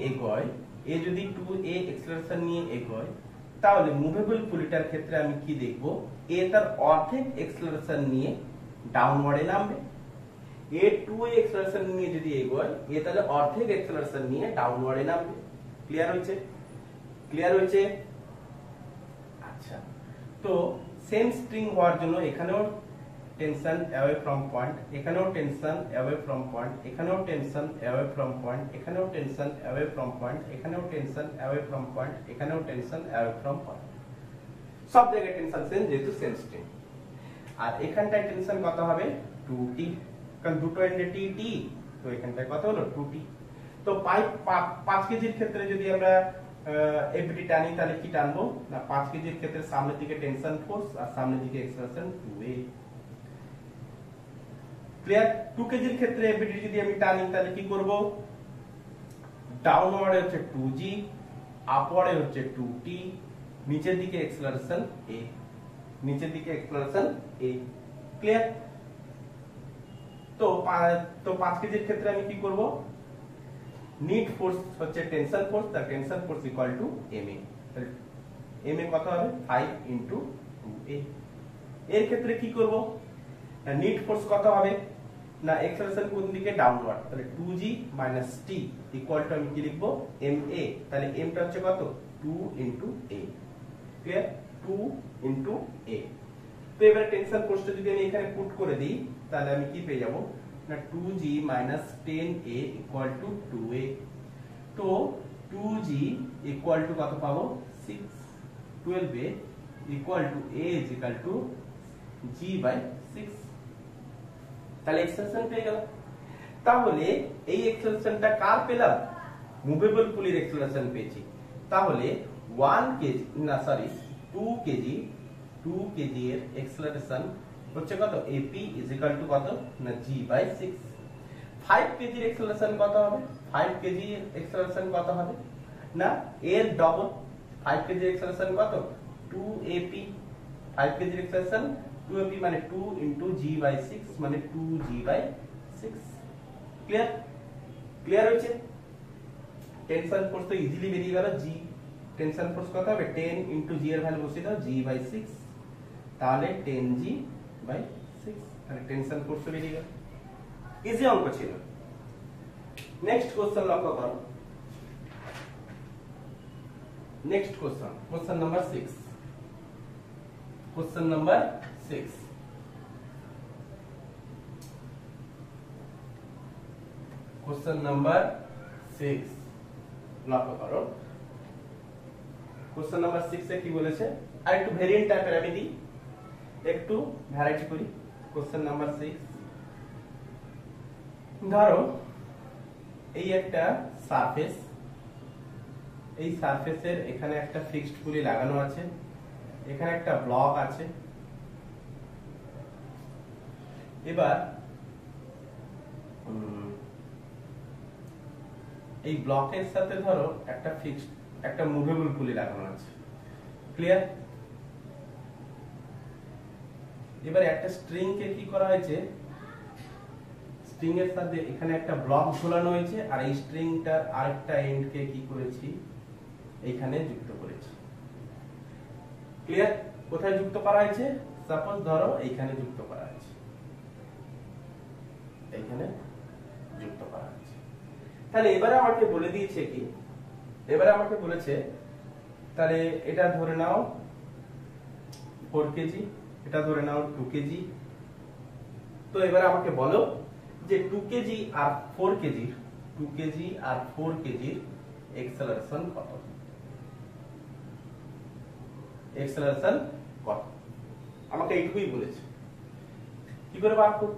Speaker 1: এগোয়, তাহলে মুভেবল পুলিটার ক্ষেত্রে আমি কি দেখব, এ তার অর্ধেক অ্যাক্সেলারেশন নিয়ে ডাউনওয়ার্ডে নামবে। এ 2a অ্যাক্সেলারেশন নিয়ে যদি এগোয়, এ তাহলে অর্ধেক অ্যাক্সেলারেশন নিয়ে ডাউনওয়ার্ডে নামবে। ক্লিয়ার হয়েছে? আচ্ছা, তো সেম স্ট্রিং হওয়ার জন্য এখানেও টেনশন অ্যাওয়ে ফ্রম পয়েন্ট, এখানেও টেনশন অ্যাওয়ে ফ্রম পয়েন্ট, এখানেও টেনশন অ্যাওয়ে ফ্রম পয়েন্ট, এখানেও টেনশন অ্যাওয়ে ফ্রম পয়েন্ট, এখানেও টেনশন অ্যাওয়ে ফ্রম পয়েন্ট, এখানেও টেনশন অ্যাওয়ে ফ্রম পয়েন্ট। সব জায়গায় টেনশন সেম, যেহেতু সেম স্ট্রিং। আর এখানটায় টেনশন কত হবে 2t, কারণ দুটো এন্ডে t, তো এখানটায় কত হলো 2t। তো 5 কেজির ক্ষেত্রে যদি আমরা এফবিটি টানি, তাহলে কি টানবো না 5 কেজির ক্ষেত্রে সামনের দিকে টেনশন ফোর্স আর সামনের দিকে অ্যাক্সেলারেশন 2a। ক্লিয়ার? 2 কেজির ক্ষেত্রে এফবিটি যদি আমি টানি, তাহলে কি করব, ডাউনওয়ার্ডে হচ্ছে 2g, আপওয়ার্ডে হচ্ছে 2t, নিচের দিকে অ্যাক্সেলারেশন a। ক্লিয়ার? তো 5 কেজির ক্ষেত্রে আমি কি করব, নিট ফোর্স হচ্ছে টেনশন ফোর্স, তার tension force equal to ma। ma কত হবে 5 ইনটু 2a। এর ক্ষেত্রে কি করব, নিট ফোর্স কত হবে না অ্যাক্সেলারেশন কোন দিকে ডাউনওয়ার্ড, তাহলে 2g - t ইকুয়াল টু আমি কি লিখব ma। তাহলে m টা হচ্ছে কত 2 into a। Clear? 2 into a। তো এবারে টেনশন ফোর্সটা যদি আমি এখানে পুট করে দিই, তাহলে আমি কি পেয়ে যাব না 2g - 10a equal to 2a। তো 2g ইকুয়াল টু কত পাবো 6, 12a equal to a is equal to g/6। তাহলে এক্সটেনশন পেয়ে গেল। তাহলে এই এক্সটেনশনটা কার পেলাম, মুভেবল পুলির এক্সেলারেশন পেয়েছি। তাহলে 1 কেজি না সরি 2 কেজি এর অ্যাক্সেলারেশন হচ্ছে কত এপি ইজ ইকুয়াল টু কত না জি বাই 6। 5 কেজি এর অ্যাক্সেলারেশন কত হবে 5 কেজি এর অ্যাক্সেলারেশন কত হবে না এর ডবল 5 কেজি এর অ্যাক্সেলারেশন কত 2 এপি 5 কেজি এর অ্যাক্সেলারেশন 2 এপি মানে 2 ইনটু জি বাই 6 মানে 2 জি বাই 6। ক্লিয়ার ক্লিয়ার হয়েছে টেনশন ফোর্স তো ইজিলি বেরিয়ে গেল জি টেনশন ফোর্স কত হবে 10 ইনটু জি এর ভ্যালু বসিয়ে দাও জি বাই 6 তাহলে 10 জি বাই 6 তাহলে টেনশন ফোর্স বেরিয়ে গেল ইজি অঙ্ক ছিল। নেক্সট কোশ্চেন লক্ষ্য করো next question number 6 question number 6 question number 6 লক্ষ্য করো কোশ্চেন নাম্বার 6 এ কি বলেছে আর একটু ভেরিয়েন্ট টাইপের আমি দিই একটু ভ্যারাইটি করি কোশ্চেন নাম্বার 6 ধরো এই একটা সারফেস এই সারফেসের এখানে একটা ফিক্সড পুলি লাগানো আছে এখানে একটা ব্লক আছে এবার এই ব্লকের সাথে ধরো একটা ফিক্সড একটা মুভেবল পুলি লাগানো আছে ক্লিয়ার এবার একটা স্ট্রিং কে কি করা হয়েছে স্ট্রিং এর সাথে এখানে একটা ব্লক ঝোলানো হয়েছে আর এই স্ট্রিংটার আরেকটা এন্ড কে কি করেছি এইখানে যুক্ত করেছি ক্লিয়ার কোথায় যুক্ত করা হয়েছে সাপোজ ধরো এইখানে যুক্ত করা হয়েছে এইখানে যুক্ত করা হয়েছে তাহলে এবারে আমাকে বলে দিয়েছে কি এবারে আমাকে বলেছে তাহলে এটা ধরে নাও 4 কেজি এটা ধরে নাও 2 কেজি তো এবারে আমাকে বলো যে 2 কেজি আর 4 কেজি 2 কেজি আর 4 কেজির অ্যাক্সেলারেশন কত অ্যাক্সেলারেশন কত আমাকে এইটুকুই বলেছে কি করে বার করব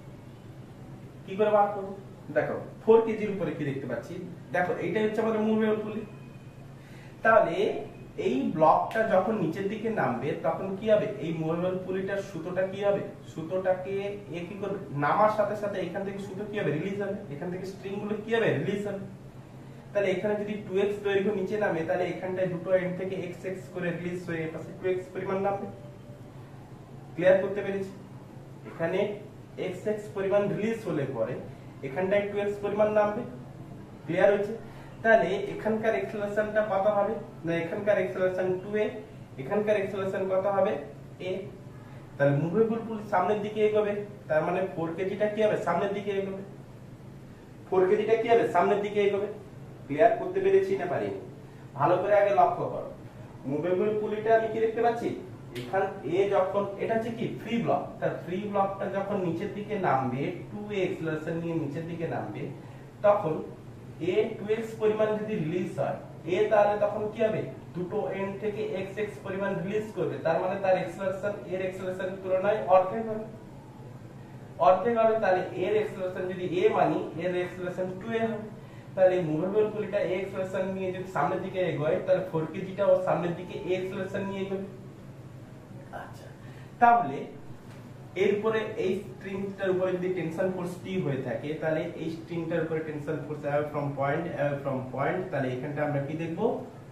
Speaker 1: দেখো 4 কেজির উপরে কি দেখতে পাচ্ছি দেখো এইটাই হচ্ছে আমাদের মুভেবল পুলি তাহলে এই ব্লকটা যখন নিচের দিকে নামবে তখন কি হবে এই মুভেবল পুলিটার সুতোটা কি হবে সুতোটাকে কি করবে নামার সাথে সাথে এখান থেকে সুতো কি হবে রিলিজ হবে এখান থেকে স্ট্রিং গুলো কি হবে রিলিজ হবে তাহলে এখানে যদি 2x দৈর্ঘ্য নিচে নামে তাহলে এখানটায় দুটো এন্ড থেকে xx করে রিলিজ হয়ে এর পাশে 2x পরিমাণ নামবে ক্লিয়ার করতে পেরেছি এখানে xx পরিমাণ রিলিজ হলে পরে এখানটায় 2x পরিমাণ নামবে ক্লিয়ার হয়েছে তাহলে এখানকার অ্যাক্সেলারেশনটা কত হবে না এখানকার অ্যাক্সেলারেশন 2a এখানকার অ্যাক্সেলারেশন কত হবে a তাহলে মুভেবল পুলি সামনের দিকে এগোবে তার মানে 4 কেজিটা কি হবে সামনের দিকে এগোবে 4 কেজিটা কি হবে সামনের দিকে এগোবে ক্লিয়ার করতে পেরেছি না পারিনি ভালো করে আগে লক্ষ্য করো মুভেবল পুলিটা আমি কি দেখতে পাচ্ছি এখান এ যখন এটা হচ্ছে কি ফ্রি ব্লক তার ফ্রি ব্লকটা যখন নিচের দিকে নামবে 2a অ্যাক্সেলারেশন নিয়ে নিচের দিকে নামবে তখন a 2x পরিমাণ যদি রিলিজ হয় a তাহলে তখন কি হবে দুটো এন্ড থেকে xx পরিমাণ রিলিজ করবে তার মানে তার অ্যাক্সেলারেশন এর অ্যাক্সেলারেশনের তুলনায় অর্ধেক হবে তাহলে এর অ্যাক্সেলারেশন যদি a মানি এর অ্যাক্সেলারেশন 2a হবে তাহলে মুভেবল পুলিটা a অ্যাক্সেলারেশন নিয়ে যদি সামনের দিকে এগোয় তাহলে 4 কেজিটাও সামনের দিকে a অ্যাক্সেলারেশন নিয়ে এগোবে আচ্ছা তাহলে এরপরে এই স্ট্রিংটার উপরে যদি টেনশন ফোর্স T হয়ে থাকে তাহলে এই স্ট্রিংটার উপরে tension force away from point তাহলে এখানটা আমরা কি দেখব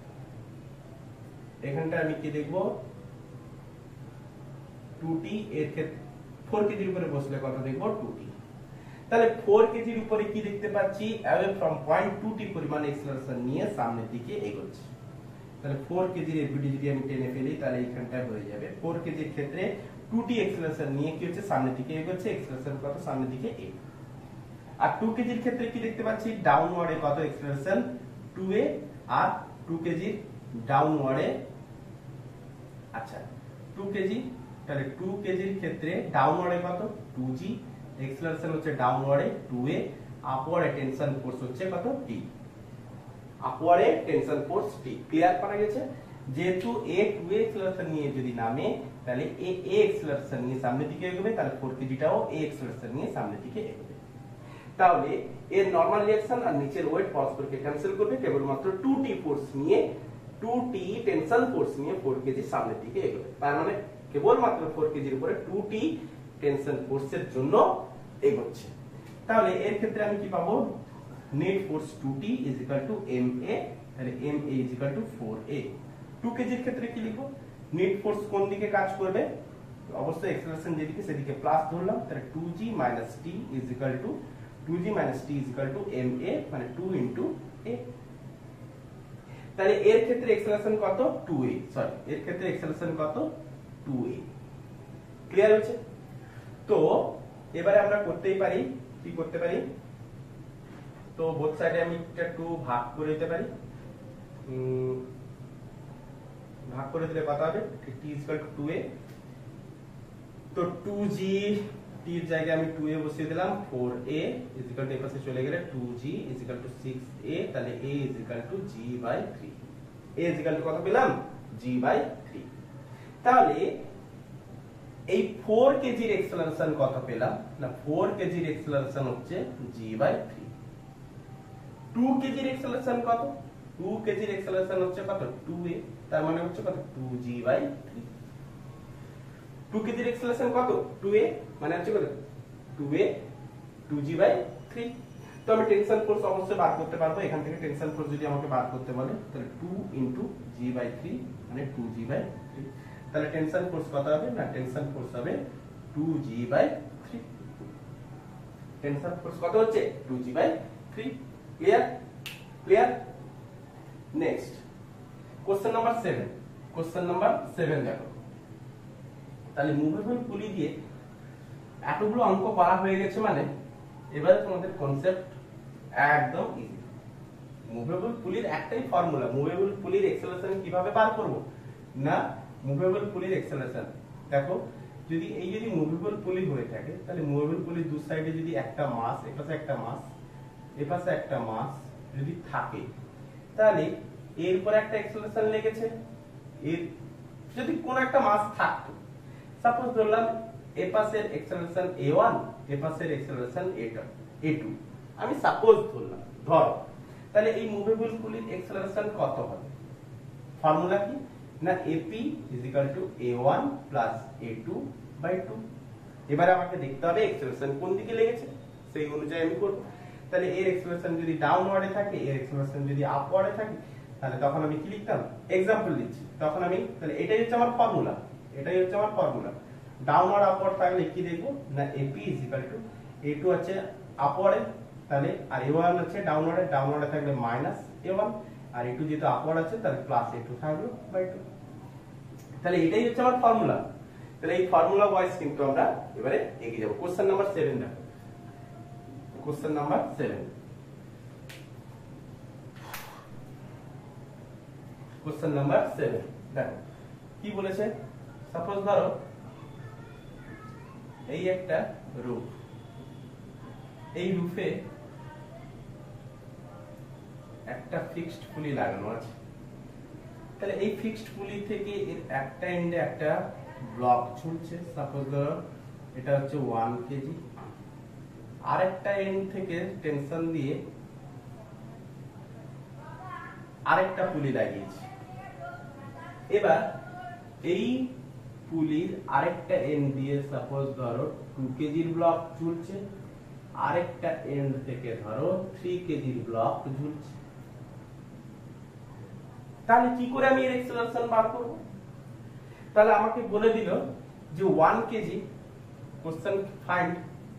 Speaker 1: এখানটা আমি কি দেখব 2T এর ক্ষেত্রে 4 কেজির উপরে বসলে কত দেখব 2T তাহলে 4 কেজির উপরে কি দেখতে পাচ্ছি অ্যাওয়ে ফ্রম পয়েন্ট 2T পরিমাণ অ্যাক্সেলারেশন নিয়ে সামনের দিকে এগোচ্ছে তাহলে 4 কেজির এফবিডি যদি আমি টেনে ফেলি তাহলে এইখানটা হয়ে যাবে 4 কেজির ক্ষেত্রে 2T অ্যাক্সেলারেশন নিয়ে কি হচ্ছে সামনের দিকে এগোচ্ছে অ্যাক্সেলারেশন কত সামনের দিকে a আর 2 কেজির ক্ষেত্রে কি দেখতে পাচ্ছি ডাউনওয়ার্ডে কত অ্যাক্সেলারেশন 2a আর 2 কেজির ডাউনওয়ার্ডে আচ্ছা 2 কেজি তাহলে 2 কেজির ক্ষেত্রে ডাউনওয়ার্ডে কত 2g অ্যাক্সেলারেশন হচ্ছে ডাউনওয়ার্ডে 2a আপওয়ার্ডে টেনশন ফোর্স হচ্ছে কত t আপওয়ার্ডে টেনশন ফোর্স t ক্লিয়ার করা গেছে যেহেতু a 2a অ্যাক্সেলারেশন নিয়ে যদি নামে তাহলে a অ্যাক্সেলারেশন নিয়ে সামনের দিকে এগোবে তাহলে 4 কেজিটাও a অ্যাক্সেলারেশন নিয়ে সামনের দিকে এগোবে তাহলে এর নরমাল রিঅ্যাকশন আর নিচের ওয়েট পরস্পরকে ক্যান্সেল করবে কেবলমাত্র 2t ফোর্স নিয়ে 2t টেনশন ফোর্স নিয়ে 4 কেজি সামনের দিকে এগোবে। তার মানে কেবলমাত্র 4 কেজির উপরে 2t টেনশন ফোর্সের জন্য এগোচ্ছে। তাহলে এর ক্ষেত্রে আমি কি পাবো, net force 2t is equal to ma, তাহলে ma is equal to 4a। 2 কেজির ক্ষেত্রে কি লিখবো, নেট ফোর্স কোন দিকে কাজ করবে, অবশ্যই অ্যাক্সেলারেশন যেদিকে সেদিকে প্লাস ধরলাম, তাহলে 2g - t is equal to 2g - t is equal to ma, মানে 2 ইনটু a। তাহলে এর ক্ষেত্রে অ্যাক্সেলারেশন কত, 2a, সরি এর ক্ষেত্রে অ্যাক্সেলারেশন কত, 2a। ক্লিয়ার হচ্ছে? তো এবারে আমরা করতেই পারি, কি করতে পারি, তো বোথ সাইডে আমি এটা 2 ভাগ করে দিতে পারি। ভাগ করে দিলে কত হবে, t is equal two 2a। তো 2g t এর জায়গায় আমি 2a বসিয়ে দিলাম, 4a ইজ ইকুয়াল টু এই পাশে চলে গেলে 2g is equal two 6a, তাহলে a is equal to g/3। a is equal to কত পেলাম, g/3। তাহলে এই 4 কেজির অ্যাক্সেলারেশন কত পেলাম না, 4 কেজির অ্যাক্সেলারেশন হচ্ছে g/3। 2 কেজির অ্যাক্সেলারেশন কত, 2 কেজির অ্যাক্সেলারেশন হচ্ছে কত, 2a, তার মানে হচ্ছে কত, 2g/3। 2 কেজির অ্যাক্সেলারেশন কত, 2a, মানে হচ্ছে কত, 2a 2g/3। তো আমি টেনশন ফোর্স অবশ্যই বার করতে পারবো, এখান থেকে টেনশন ফোর্স যদি আমাকে বার করতে বলে তাহলে 2 ইনটু g/3 মানে 2g/3। তাহলে টেনশন ফোর্স কত হবে না, টেনশন ফোর্স হবে 2g/3। টেনশন ফোর্স কত হচ্ছে, 2g/3। Clear? Clear? Next question number 7। Question number 7 দেখো। তাহলে মুভেবল পুলি দিয়ে এতগুলো অঙ্ক করা হয়ে গেছে, মানে এবারে তোমাদের কনসেপ্ট একদম ইজি। মুভেবল পুলির একটাই ফর্মুলা, মুভেবল পুলির অ্যাক্সেলারেশন কিভাবে বার করব না, মুভেবল পুলির অ্যাক্সেলারেশন দেখো, যদি মুভেবল পুলি হয়ে থাকে, তাহলে মুভেবল পুলির দু সাইডে যদি একটা মাস, এপাশে একটা মাস, এপাশে একটা মাস যদি থাকে, তাহলে এর উপর একটা অ্যাক্সেলারেশন লেগেছে, এর যদি কোন একটা মাস থাকতো, সাপোজ ধরলাম এপাশের অ্যাক্সেলারেশন a1, এপাশের অ্যাক্সেলারেশন a2, আমি সাপোজ ধরলাম, ধরো, তাহলে এই মুভেবল পুলির অ্যাক্সেলারেশন কত হবে, ফর্মুলা কি না, ap is equal to a1 plus a2/2। এবারে আমাকে দেখতে হবে অ্যাক্সেলারেশন কোন দিকে লেগেছে, সেই অনুযায়ী আমি করব। তাহলে এর অ্যাক্সেলারেশন যদি ডাউনওয়ার্ডে থাকে, এর অ্যাক্সেলারেশন যদি আপওয়ার্ডে থাকে, তাহলে তখন আমি কি লিখতাম, এক্সাম্পল দিচ্ছি, তখন আমি, তাহলে এটাই হচ্ছে আমার ফর্মুলা, এটাই হচ্ছে আমার ফর্মুলা। ডাউনওয়ার্ড আপওয়ার্ড থাকলে কি দেখব না, ap is equal two a2 আছে আপওয়ার্ডে, তাহলে আর a1 আছে ডাউনওয়ার্ডে, ডাউনওয়ার্ডে থাকলে মাইনাস a1, আর a2 যেহেতু আপওয়ার্ড আছে তাহলে প্লাস a2 থাকলো বাই 2। তাহলে এটাই হচ্ছে আমার ফর্মুলা। তাহলে এই ফর্মুলা ওয়াইজ কিন্তু আমরা এবারে এগিয়ে যাব। কোশ্চেন নাম্বার 7 দেখো। কোশ্চেন নাম্বার 7, কোশ্চেন নাম্বার 7 দেখো কি বলেছে। সাপোজ ধরো এই একটা রুফ, এই রুফে একটা ফিক্সড পুলি লাগানো আছে, তাহলে এই ফিক্সড পুলি থেকে এর একটা এন্ডে একটা ব্লক ঝুলছে, সাপোজ ধরো এটা হচ্ছে 1 কেজি, আরেকটা এন্ড থেকে টেনশন দিয়ে আরেকটা পুলি লাগিয়েছি। এবার এই পুলির আরেকটা এন্ড দিয়ে সাপোজ ধরো 2 কেজির ব্লক ঝুলছে, আরেকটা এন্ড থেকে ধরো 3 কেজির ব্লক ঝুলছে। তাহলে কি করে আমি এর অ্যাক্সেলারেশন বার করব? তাহলে আমাকে বলে দিল যে 1 কেজি, question find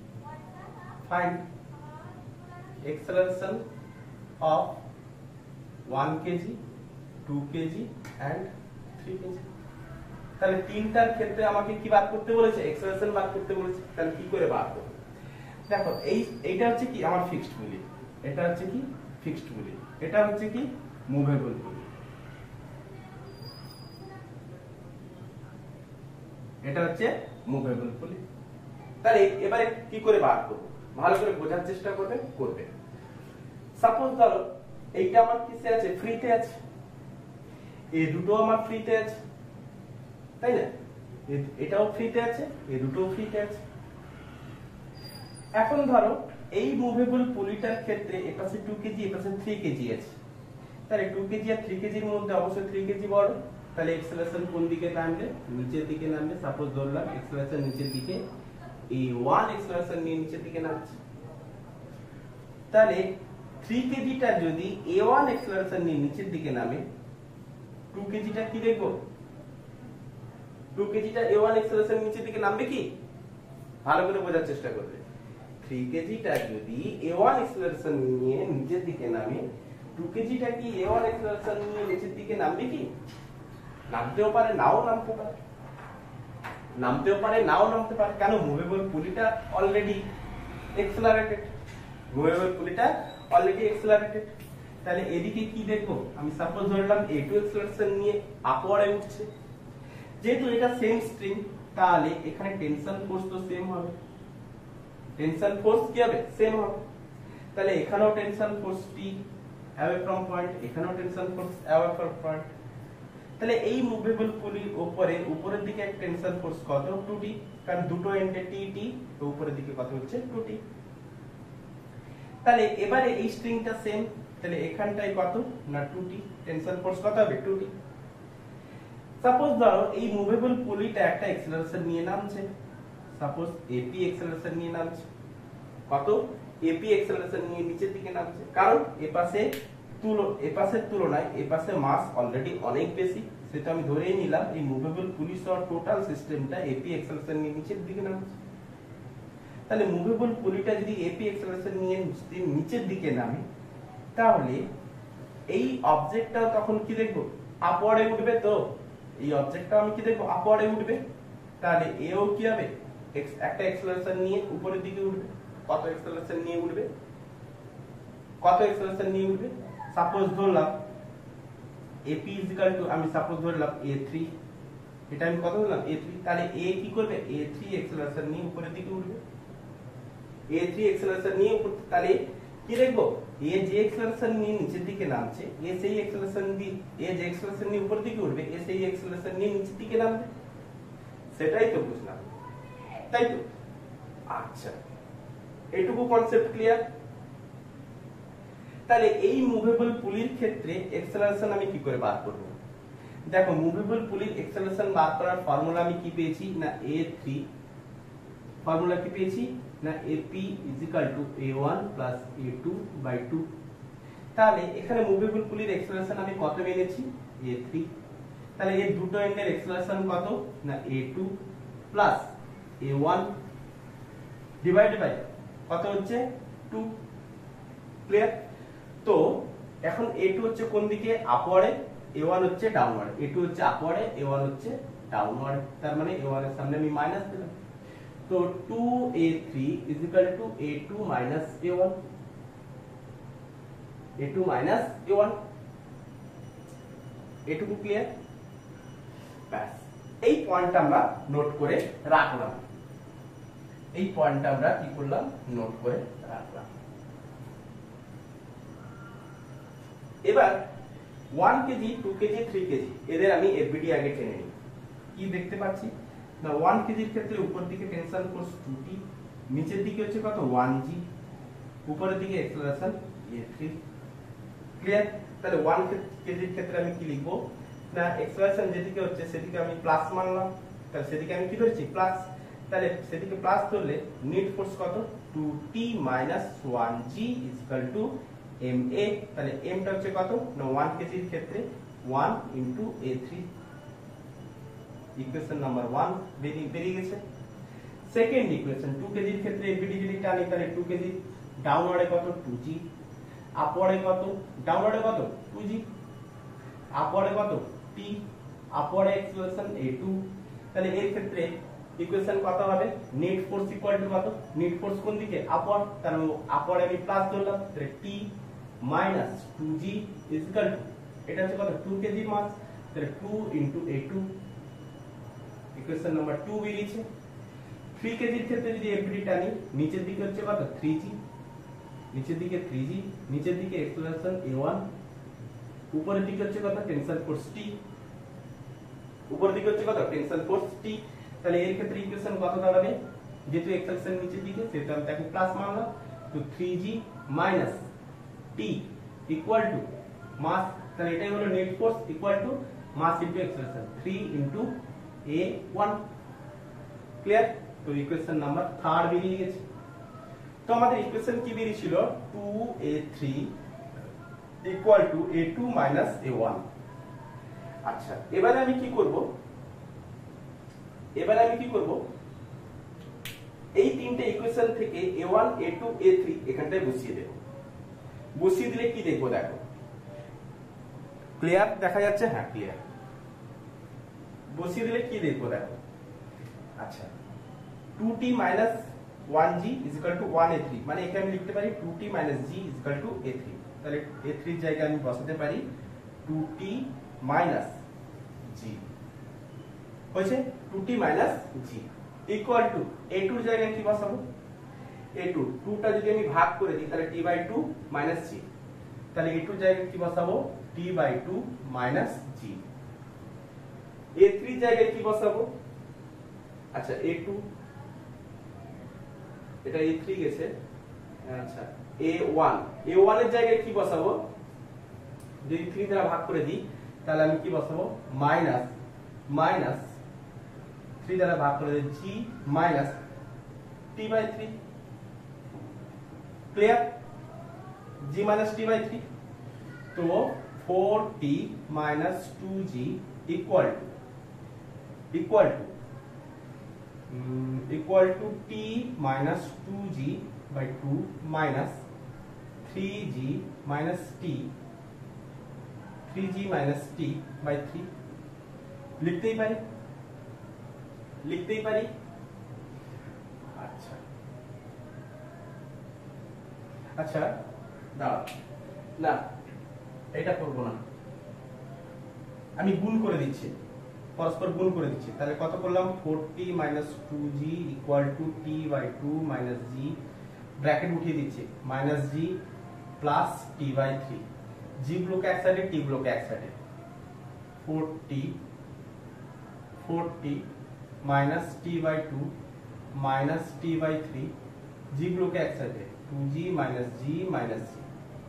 Speaker 1: acceleration of 1 kg, 2 kg and 3 kg। তাহলে তিনটার ক্ষেত্রে আমাকে কি বার করতে বলেছে, অ্যাক্সেলারেশন বার করতে বলেছে। তাহলে কি করে বার করব? দেখো এইটা হচ্ছে কি আমার ফিক্সড পুলি, এটা হচ্ছে কি ফিক্সড পুলি, এটা হচ্ছে কি মুভেবল পুলি, এটা হচ্ছে মুভেবল পুলি। তাহলে এবারে কি করে বার করব, ভালো করে বোঝার চেষ্টা করবে। সাপোজ ধরো এইটা আমার কিসে আছে, ফ্রিতে আছে, এই দুটো আমার ফ্রিতে আছে, তাই না, এটাও ফ্রিতে আছে, এই দুটোও ফ্রিতে আছে। এখন ধরো এই মুভেবল পুলিটার ক্ষেত্রে এপাশে 2 কেজি, এপাশে 3 কেজি আছে, তাহলে 2 কেজি আর 3 কেজির মধ্যে অবশ্যই 3 কেজি বড়, তাহলে এক্সেলারেশন কোন দিকে নামবে? নিচের দিকে নামবে। সাপোজ ধরলাম এক্সেলারেশন নিচের দিকে, এই 1 এক্সেলারেশন নিয়ে নিচের দিকে নামছে। তাহলে 3 কেজিটা যদি a1 এক্সেলারেশন নিয়ে নিচের দিকে নামে, 2 কেজিটা কি দেখবো? 2 কেজিটা a1 এক্সেলারেশন নিচের দিকে নামবে কি? ভালো করে বোঝার চেষ্টা করবে। 3 কেজিটা যদি a1 এক্সেলারেশন নিয়ে নিচের দিকে নামে, 2 কেজিটা কি a1 এক্সেলারেশন নিয়ে নিচের দিকে নামবে কি? নামতেও পারে, নাও নামতে পারে। নামতেও পারে, নাও নামতে পারে। কেন? মুভেবল পুলিটা অলরেডি এক্সেলারেটেড। মুভেবল পুলিটা অলরেডি এক্সেলারেটেড। তাহলে এদিকে কি দেখবো? আমি সাপোজ ধরলাম a2 এক্সেলারেশন নিয়ে আপওয়ার্ডে উঠছে। যেহেতু এটা সেম স্ট্রিং, তাহলে এখানে টেনশন ফোর্স তো সেম হবে। টেনশন ফোর্স কি হবে? সেম হবে। তাহলে এখানেও tension force T away from point, এখানেও tension force away from point. তাহলে এই মুভেবল পুলির উপরের দিকে এক টেনশন ফোর্স কত? 2T, কারণ দুটো এন্ডে T তো উপরের দিকে কত হচ্ছে? 2T। তাহলে এবারে এই স্ট্রিংটা সেম, তাহলে এখানটায় কত না 2T, টেনশন ফোর্স কত হবে? 2T। সাপোজ ধরো এই মুভেবল পুলিটা একটা এক্সেলারেশন নিয়ে নামছে, সাপোজ AP এক্সেলারেশন নিয়ে নামছে। কত? AP এক্সেলারেশন নিয়ে নিচের দিকে নামছে, কারণ এপাশের তুলনায় এপাশে মাস অলরেডি অনেক বেশি। সেটা আমি ধরেই নিলাম এই মুভেবল পুলি সহ টোটাল সিস্টেমটা AP এক্সেলারেশন নিয়ে নিচের দিকে নামছে। তাহলে মুভেবল পুলিটা যদি AP এক্সেলারেশন নিয়ে নিচের দিকে নামে, তাহলে এই অবজেক্টটাও তখন কি দেখবো? আপওয়ার্ডে উঠবে। তো এই অবজেক্টটাও আমি কি দেখবো? আপওয়ার্ডে উঠবে। তাহলে এও কি হবে? একটা এক্সেলারেশন নিয়ে উপরের দিকে উঠবে। কত এক্সেলারেশন নিয়ে উঠবে? কত এক্সেলারেশন নিয়ে উঠবে? সাপোজ ধরলাম AP ইকুয়াল টু, আমি সাপোজ ধরলাম A3, এটা আমি কত ধরলাম? A3। তাহলে A কি করবে? A3 এক্সেলারেশন নিয়ে উপরের দিকে উঠবে। A3 এক্সেলারেশন নিয়ে উপর, তাহলে কি দেখবো? A যে এক্সেলারেশন নিয়ে নিচের দিকে নামছে, A সেই এক্সেলারেশন দিয়ে, A যে এক্সেলারেশন নিয়ে উপরের দিকে উঠবে, A সেই এক্সেলারেশন নিয়ে নিচের দিকে নামবে। সেটাই তো বুঝলাম, তাই তো? আচ্ছা, এইটুকু কনসেপ্ট ক্লিয়ার? তাহলে এই মুভেবল পুলির ক্ষেত্রে এক্সেলারেশন আমি কি করে বার করব? দেখো, মুভেবল পুলির এক্সেলারেশন বার করার ফর্মুলা আমি কি পেয়েছি না A3, ফর্মুলা কি পেয়েছি না AP A1 A2/2। তাহলে এখানে মুভেবল পুলির এক্সেলারেশন আমি কত মেনেছি? A3। তাহলে এই দুটো এন্ডের এক্সেলারেশন কত না A2 A1 ডিভাইড বাই কত হচ্ছে? 2। ক্লিয়ার? তো এখন A2 হচ্ছে কোন দিকে? আপওয়ার্ডে, A1 হচ্ছে ডাউনওয়ার্ডে। A2 হচ্ছে আপওয়ার্ডে, A1 হচ্ছে ডাউনওয়ার্ডে। তার মানে A1 এর সামনে আমি মাইনাস দিলাম। তো 2A3 A2 A1, A2 A1। এটুকু ক্লিয়ার? ব্যাস, এই পয়েন্টটা আমরা নোট করে রাখলাম। এই পয়েন্টটা আমরা কি করলাম? নোট করে রাখলাম। এবার 1 কেজি, 2 কেজি, 3 কেজি এদের আমি এফবিডি আগে টেনে নিই। কি দেখতে পাচ্ছি না 1 কেজির ক্ষেত্রে উপর দিকে টেনশন ফোর্স 2T, নিচের দিকে হচ্ছে কত? 1G, উপরের দিকে অ্যাক্সেলারেশন A3। ক্লিয়ার? তাহলে 1 কেজির ক্ষেত্রে আমি কি লিখবো না অ্যাক্সেলারেশন যেদিকে হচ্ছে সেদিকে আমি প্লাস মানলাম, তাহলে সেদিকে আমি কি ধরেছি? প্লাস। তাহলে সেদিকে প্লাস ধরলে নেট ফোর্স কত? 2T - 1G = MA। তাহলে M টা হচ্ছে কত না 1 কেজির ক্ষেত্রে 1 * A3। ইকুয়েশন নাম্বার 1 বেরিয়ে গেছে। সেকেন্ড ইকুয়েশন 2 কেজির ক্ষেত্রে এফবিডি যদি টানি, তাহলে 2 কেজি ডাউনওয়ার্ডে কত? 2G, আপওয়ার্ডে কত? ডাউনওয়ার্ডে কত? 2G, আপওয়ার্ডে কত? T, আপওয়ার্ডে অ্যাক্সেলারেশন A2। তাহলে এর ক্ষেত্রে ইকুয়েশন কত হবে? নেট ফোর্স ইকুয়াল টু কত? নেট ফোর্স কোন দিকে? আপওয়ার্ড। তাহলে আপওয়ার্ডে আমি প্লাস ধরলাম, তাহলে T - 2G = এটা হচ্ছে কত? 2 কেজি মাস, তাহলে 2 * A2। ইকুয়েশন নাম্বার 2 বেরিয়েছে। 3 কেজির ক্ষেত্রে যদি এফবিডি টানি, নিচের দিকে হচ্ছে কত? 3G, নিচের দিকে 3G, নিচের দিকে অ্যাক্সেলারেশন A1, উপরের দিকে হচ্ছে কত? টেনশন ফোর্স T, উপরের দিকে হচ্ছে কত? Tension force T। তাহলে এর ক্ষেত্রে ইকুয়েশন কত দাঁড়াবে? যেহেতু অ্যাক্সেলারেশন নিচের দিকে সেটা আমি তাকে প্লাস মানলাম। তো 3G - T = মাস তাহলে এটাই হলো net force equal to mass into acceleration 3 into a1। Clear? তো ইকুয়েশন নাম্বার 3 বেরিয়ে গেছে। তো আমাদের ইকুয়েশন কি বেরিয়েছিল 2a3 equal to a2 minus a1। আচ্ছা, এবারে আমি কি করব, এই তিনটে ইকুয়েশন থেকে a1 a2 a3 এখানটায় বসিয়ে দেব। বসিয়ে দিলে কি দেখবো দেখো, ক্লিয়ার দেখা যাচ্ছে? হ্যাঁ ক্লিয়ার। বসিয়ে দিলে কি দেখবো দেখো, আচ্ছা 2t minus 1g is equal two 1a3, মানে একে আমি লিখতে পারি 2t minus g is equal to a3। তাহলে a3 এর জায়গায় আমি বসাতে পারি 2t মাইনাস g, হয়েছে 2t minus g equal two a2 এর জায়গায় কি বসাবো, a2 2টা যদি আমি ভাগ করে দিই তাহলে t/2 মাইনাস g, তাহলে a2 এর জায়গায় কি বসাবো t/2 মাইনাস g। a3 এর জায়গায় কি বসাবো, আচ্ছা a2 এটা a3 গেছে, আচ্ছা a1 এর জায়গায় কি বসাবো, যদি 3 দ্বারা ভাগ করে দিই তাহলে আমি কি বসাবো মাইনাস 3 দ্বারা ভাগ করে দিই g minus t/3। Clear? g minus t/3। তো 4t minus 2g equal to t minus 2g by 2 minus 3g minus t by 3 লিখতেই পারি। আচ্ছা দাঁড়াও, না এটা করব না, আমি গুণ করে দিচ্ছি, পরস্পর গুণ করে দিচ্ছি। তাহলে কত করলাম 4t minus 2g equal to t by 2 minus g, bracket উঠিয়ে দিচ্ছি, minus g plus t by 3, g গুলোকে এক সাইডে, t গুলোকে এক সাইডে, 4t minus t by 2 minus t by 3, g গুলোকে এক সাইডে, 2g minus g minus g,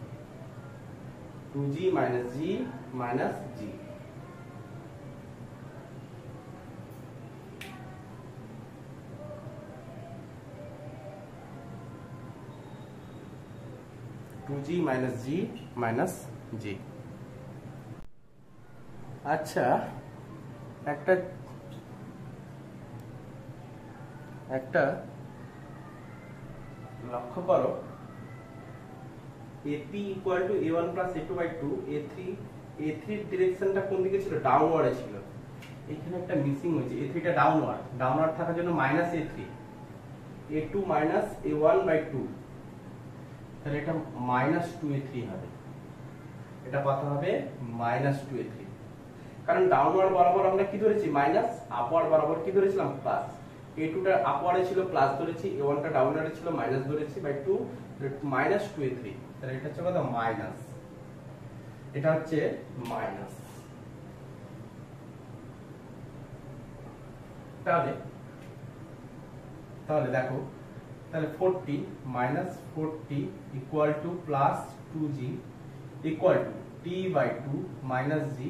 Speaker 1: 2g minus g minus g। g minus g minus g। আচ্ছা একটা লক্ষ্য করো, AP equal to A1 plus A2 by 2, A3 ডিরেকশনটা কোন দিকে ছিল, ডাউনওয়ার্ডে ছিল। এখানে একটা মিসিং হয়েছে, A3 টা ডাউনওয়ার্ড থাকার জন্য minus A3, A2 minus A1 by 2, তাহলে এটা মাইনাস 2a3 হবে, এটা কত হবে মাইনাস 2a3, কারণ ডাউনওয়ার্ড বরাবর আমরা কি ধরেছি মাইনাস, আপওয়ার্ড বরাবর কি ধরেছিলাম প্লাস। a2 টা আপওয়ার্ডে ছিল প্লাস ধরেছি, a1 টা ডাউনওয়ার্ডে ছিল মাইনাস ধরেছি বাই 2, মাইনাস 2a3। তাহলে এটা হচ্ছে কত মাইনাস, এটা হচ্ছে মাইনাস। তাহলে দেখো, তাহলে 40 minus 40 equal to plus 2g equal to t by 2 minus g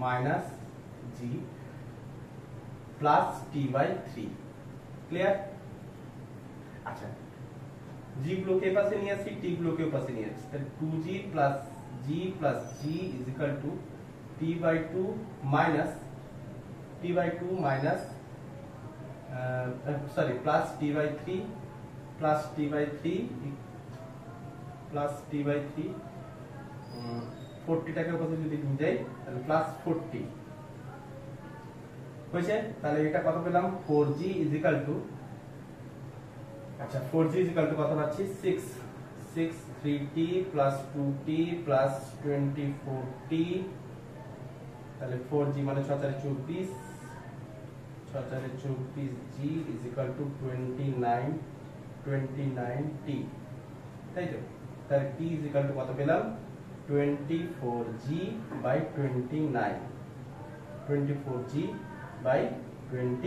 Speaker 1: plus t by 3। Clear? আচ্ছা g গুলোকে পাশে নিয়ে আসি, t গুলোকে পাশে নিয়ে আসি, তাহলে 2g plus g is equal to t by 2 minus plus t by 3 plus t by 3 40 টাকে উপরে যদি নিয়ে যাই তাহলে প্লাস 40 হয়েছে। তাহলে এটা কত পেলাম 4g is equal to, আচ্ছা 4g is equal to কত পাচ্ছি 6 3t plus 2t plus 24t, তাহলে 4g মানে 6 4 24, 6 4 24g is equal to 29t, তাই তো? তাহলে t is equal to কত পেলাম 24g by 29, 24g by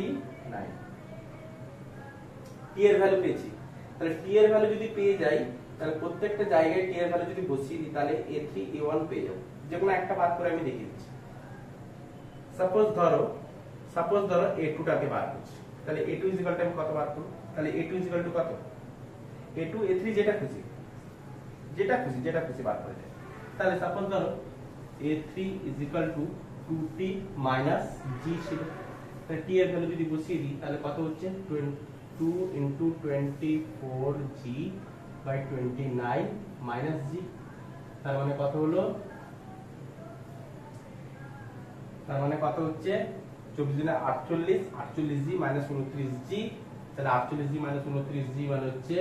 Speaker 1: 29। t এর ভ্যালু পেয়েছি, তাহলে t এর ভ্যালু যদি পেয়ে যাই তাহলে প্রত্যেকটা জায়গায় টি এর ভ্যালু যদি বসিয়ে দিই তাহলে a3 a1 পেয়ে যাবো। যে কোনো একটা বার করে আমি দেখিয়ে দিচ্ছি। সাপোজ ধরো a2 টাকে বার করছি, তাহলে a2 ইকুয়াল টু আমি কত বার করব? তাহলে a2 ইকুয়াল টু কত? a2 a3 যেটা খুশি বার করে দেয়। তাহলে সাপোজ ধরো a3 equal to 2t minus g ছিল, তাহলে t এর ভ্যালু যদি বসিয়ে দিই তাহলে কত হচ্ছে? 2 into 24g by 29 minus g। তার মানে কত হলো? তার মানে কত হচ্ছে? 24 দিনে 48, 48g মাইনাস 29g, তাহলে 48g মাইনাস 29g মানে হচ্ছে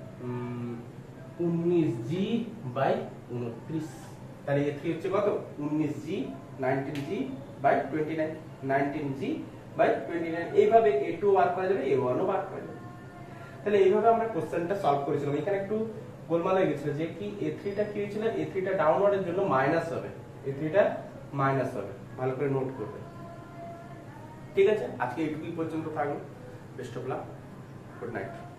Speaker 1: 19g বাই 29। তাহলে a3 হচ্ছে কত? 19g, 19g by 29, 19g by 29। এইভাবে a2 বার করা যাবে, a1 ও বার করা যাবে। তাহলে এইভাবে আমরা কোশ্চেনটা সলভ করেছিলাম। এখানে একটু গোলমাল হয়ে গেছিল যে কি a3 টা কি হয়েছিল? a3 টা ডাউনওয়ার্ডের জন্য মাইনাস হবে, a3 টা মাইনাস হবে, ভালো করে নোট করবে। ঠিক আছে, আজকে এইটুকুই পর্যন্ত থাকলো। Best of luck, good night.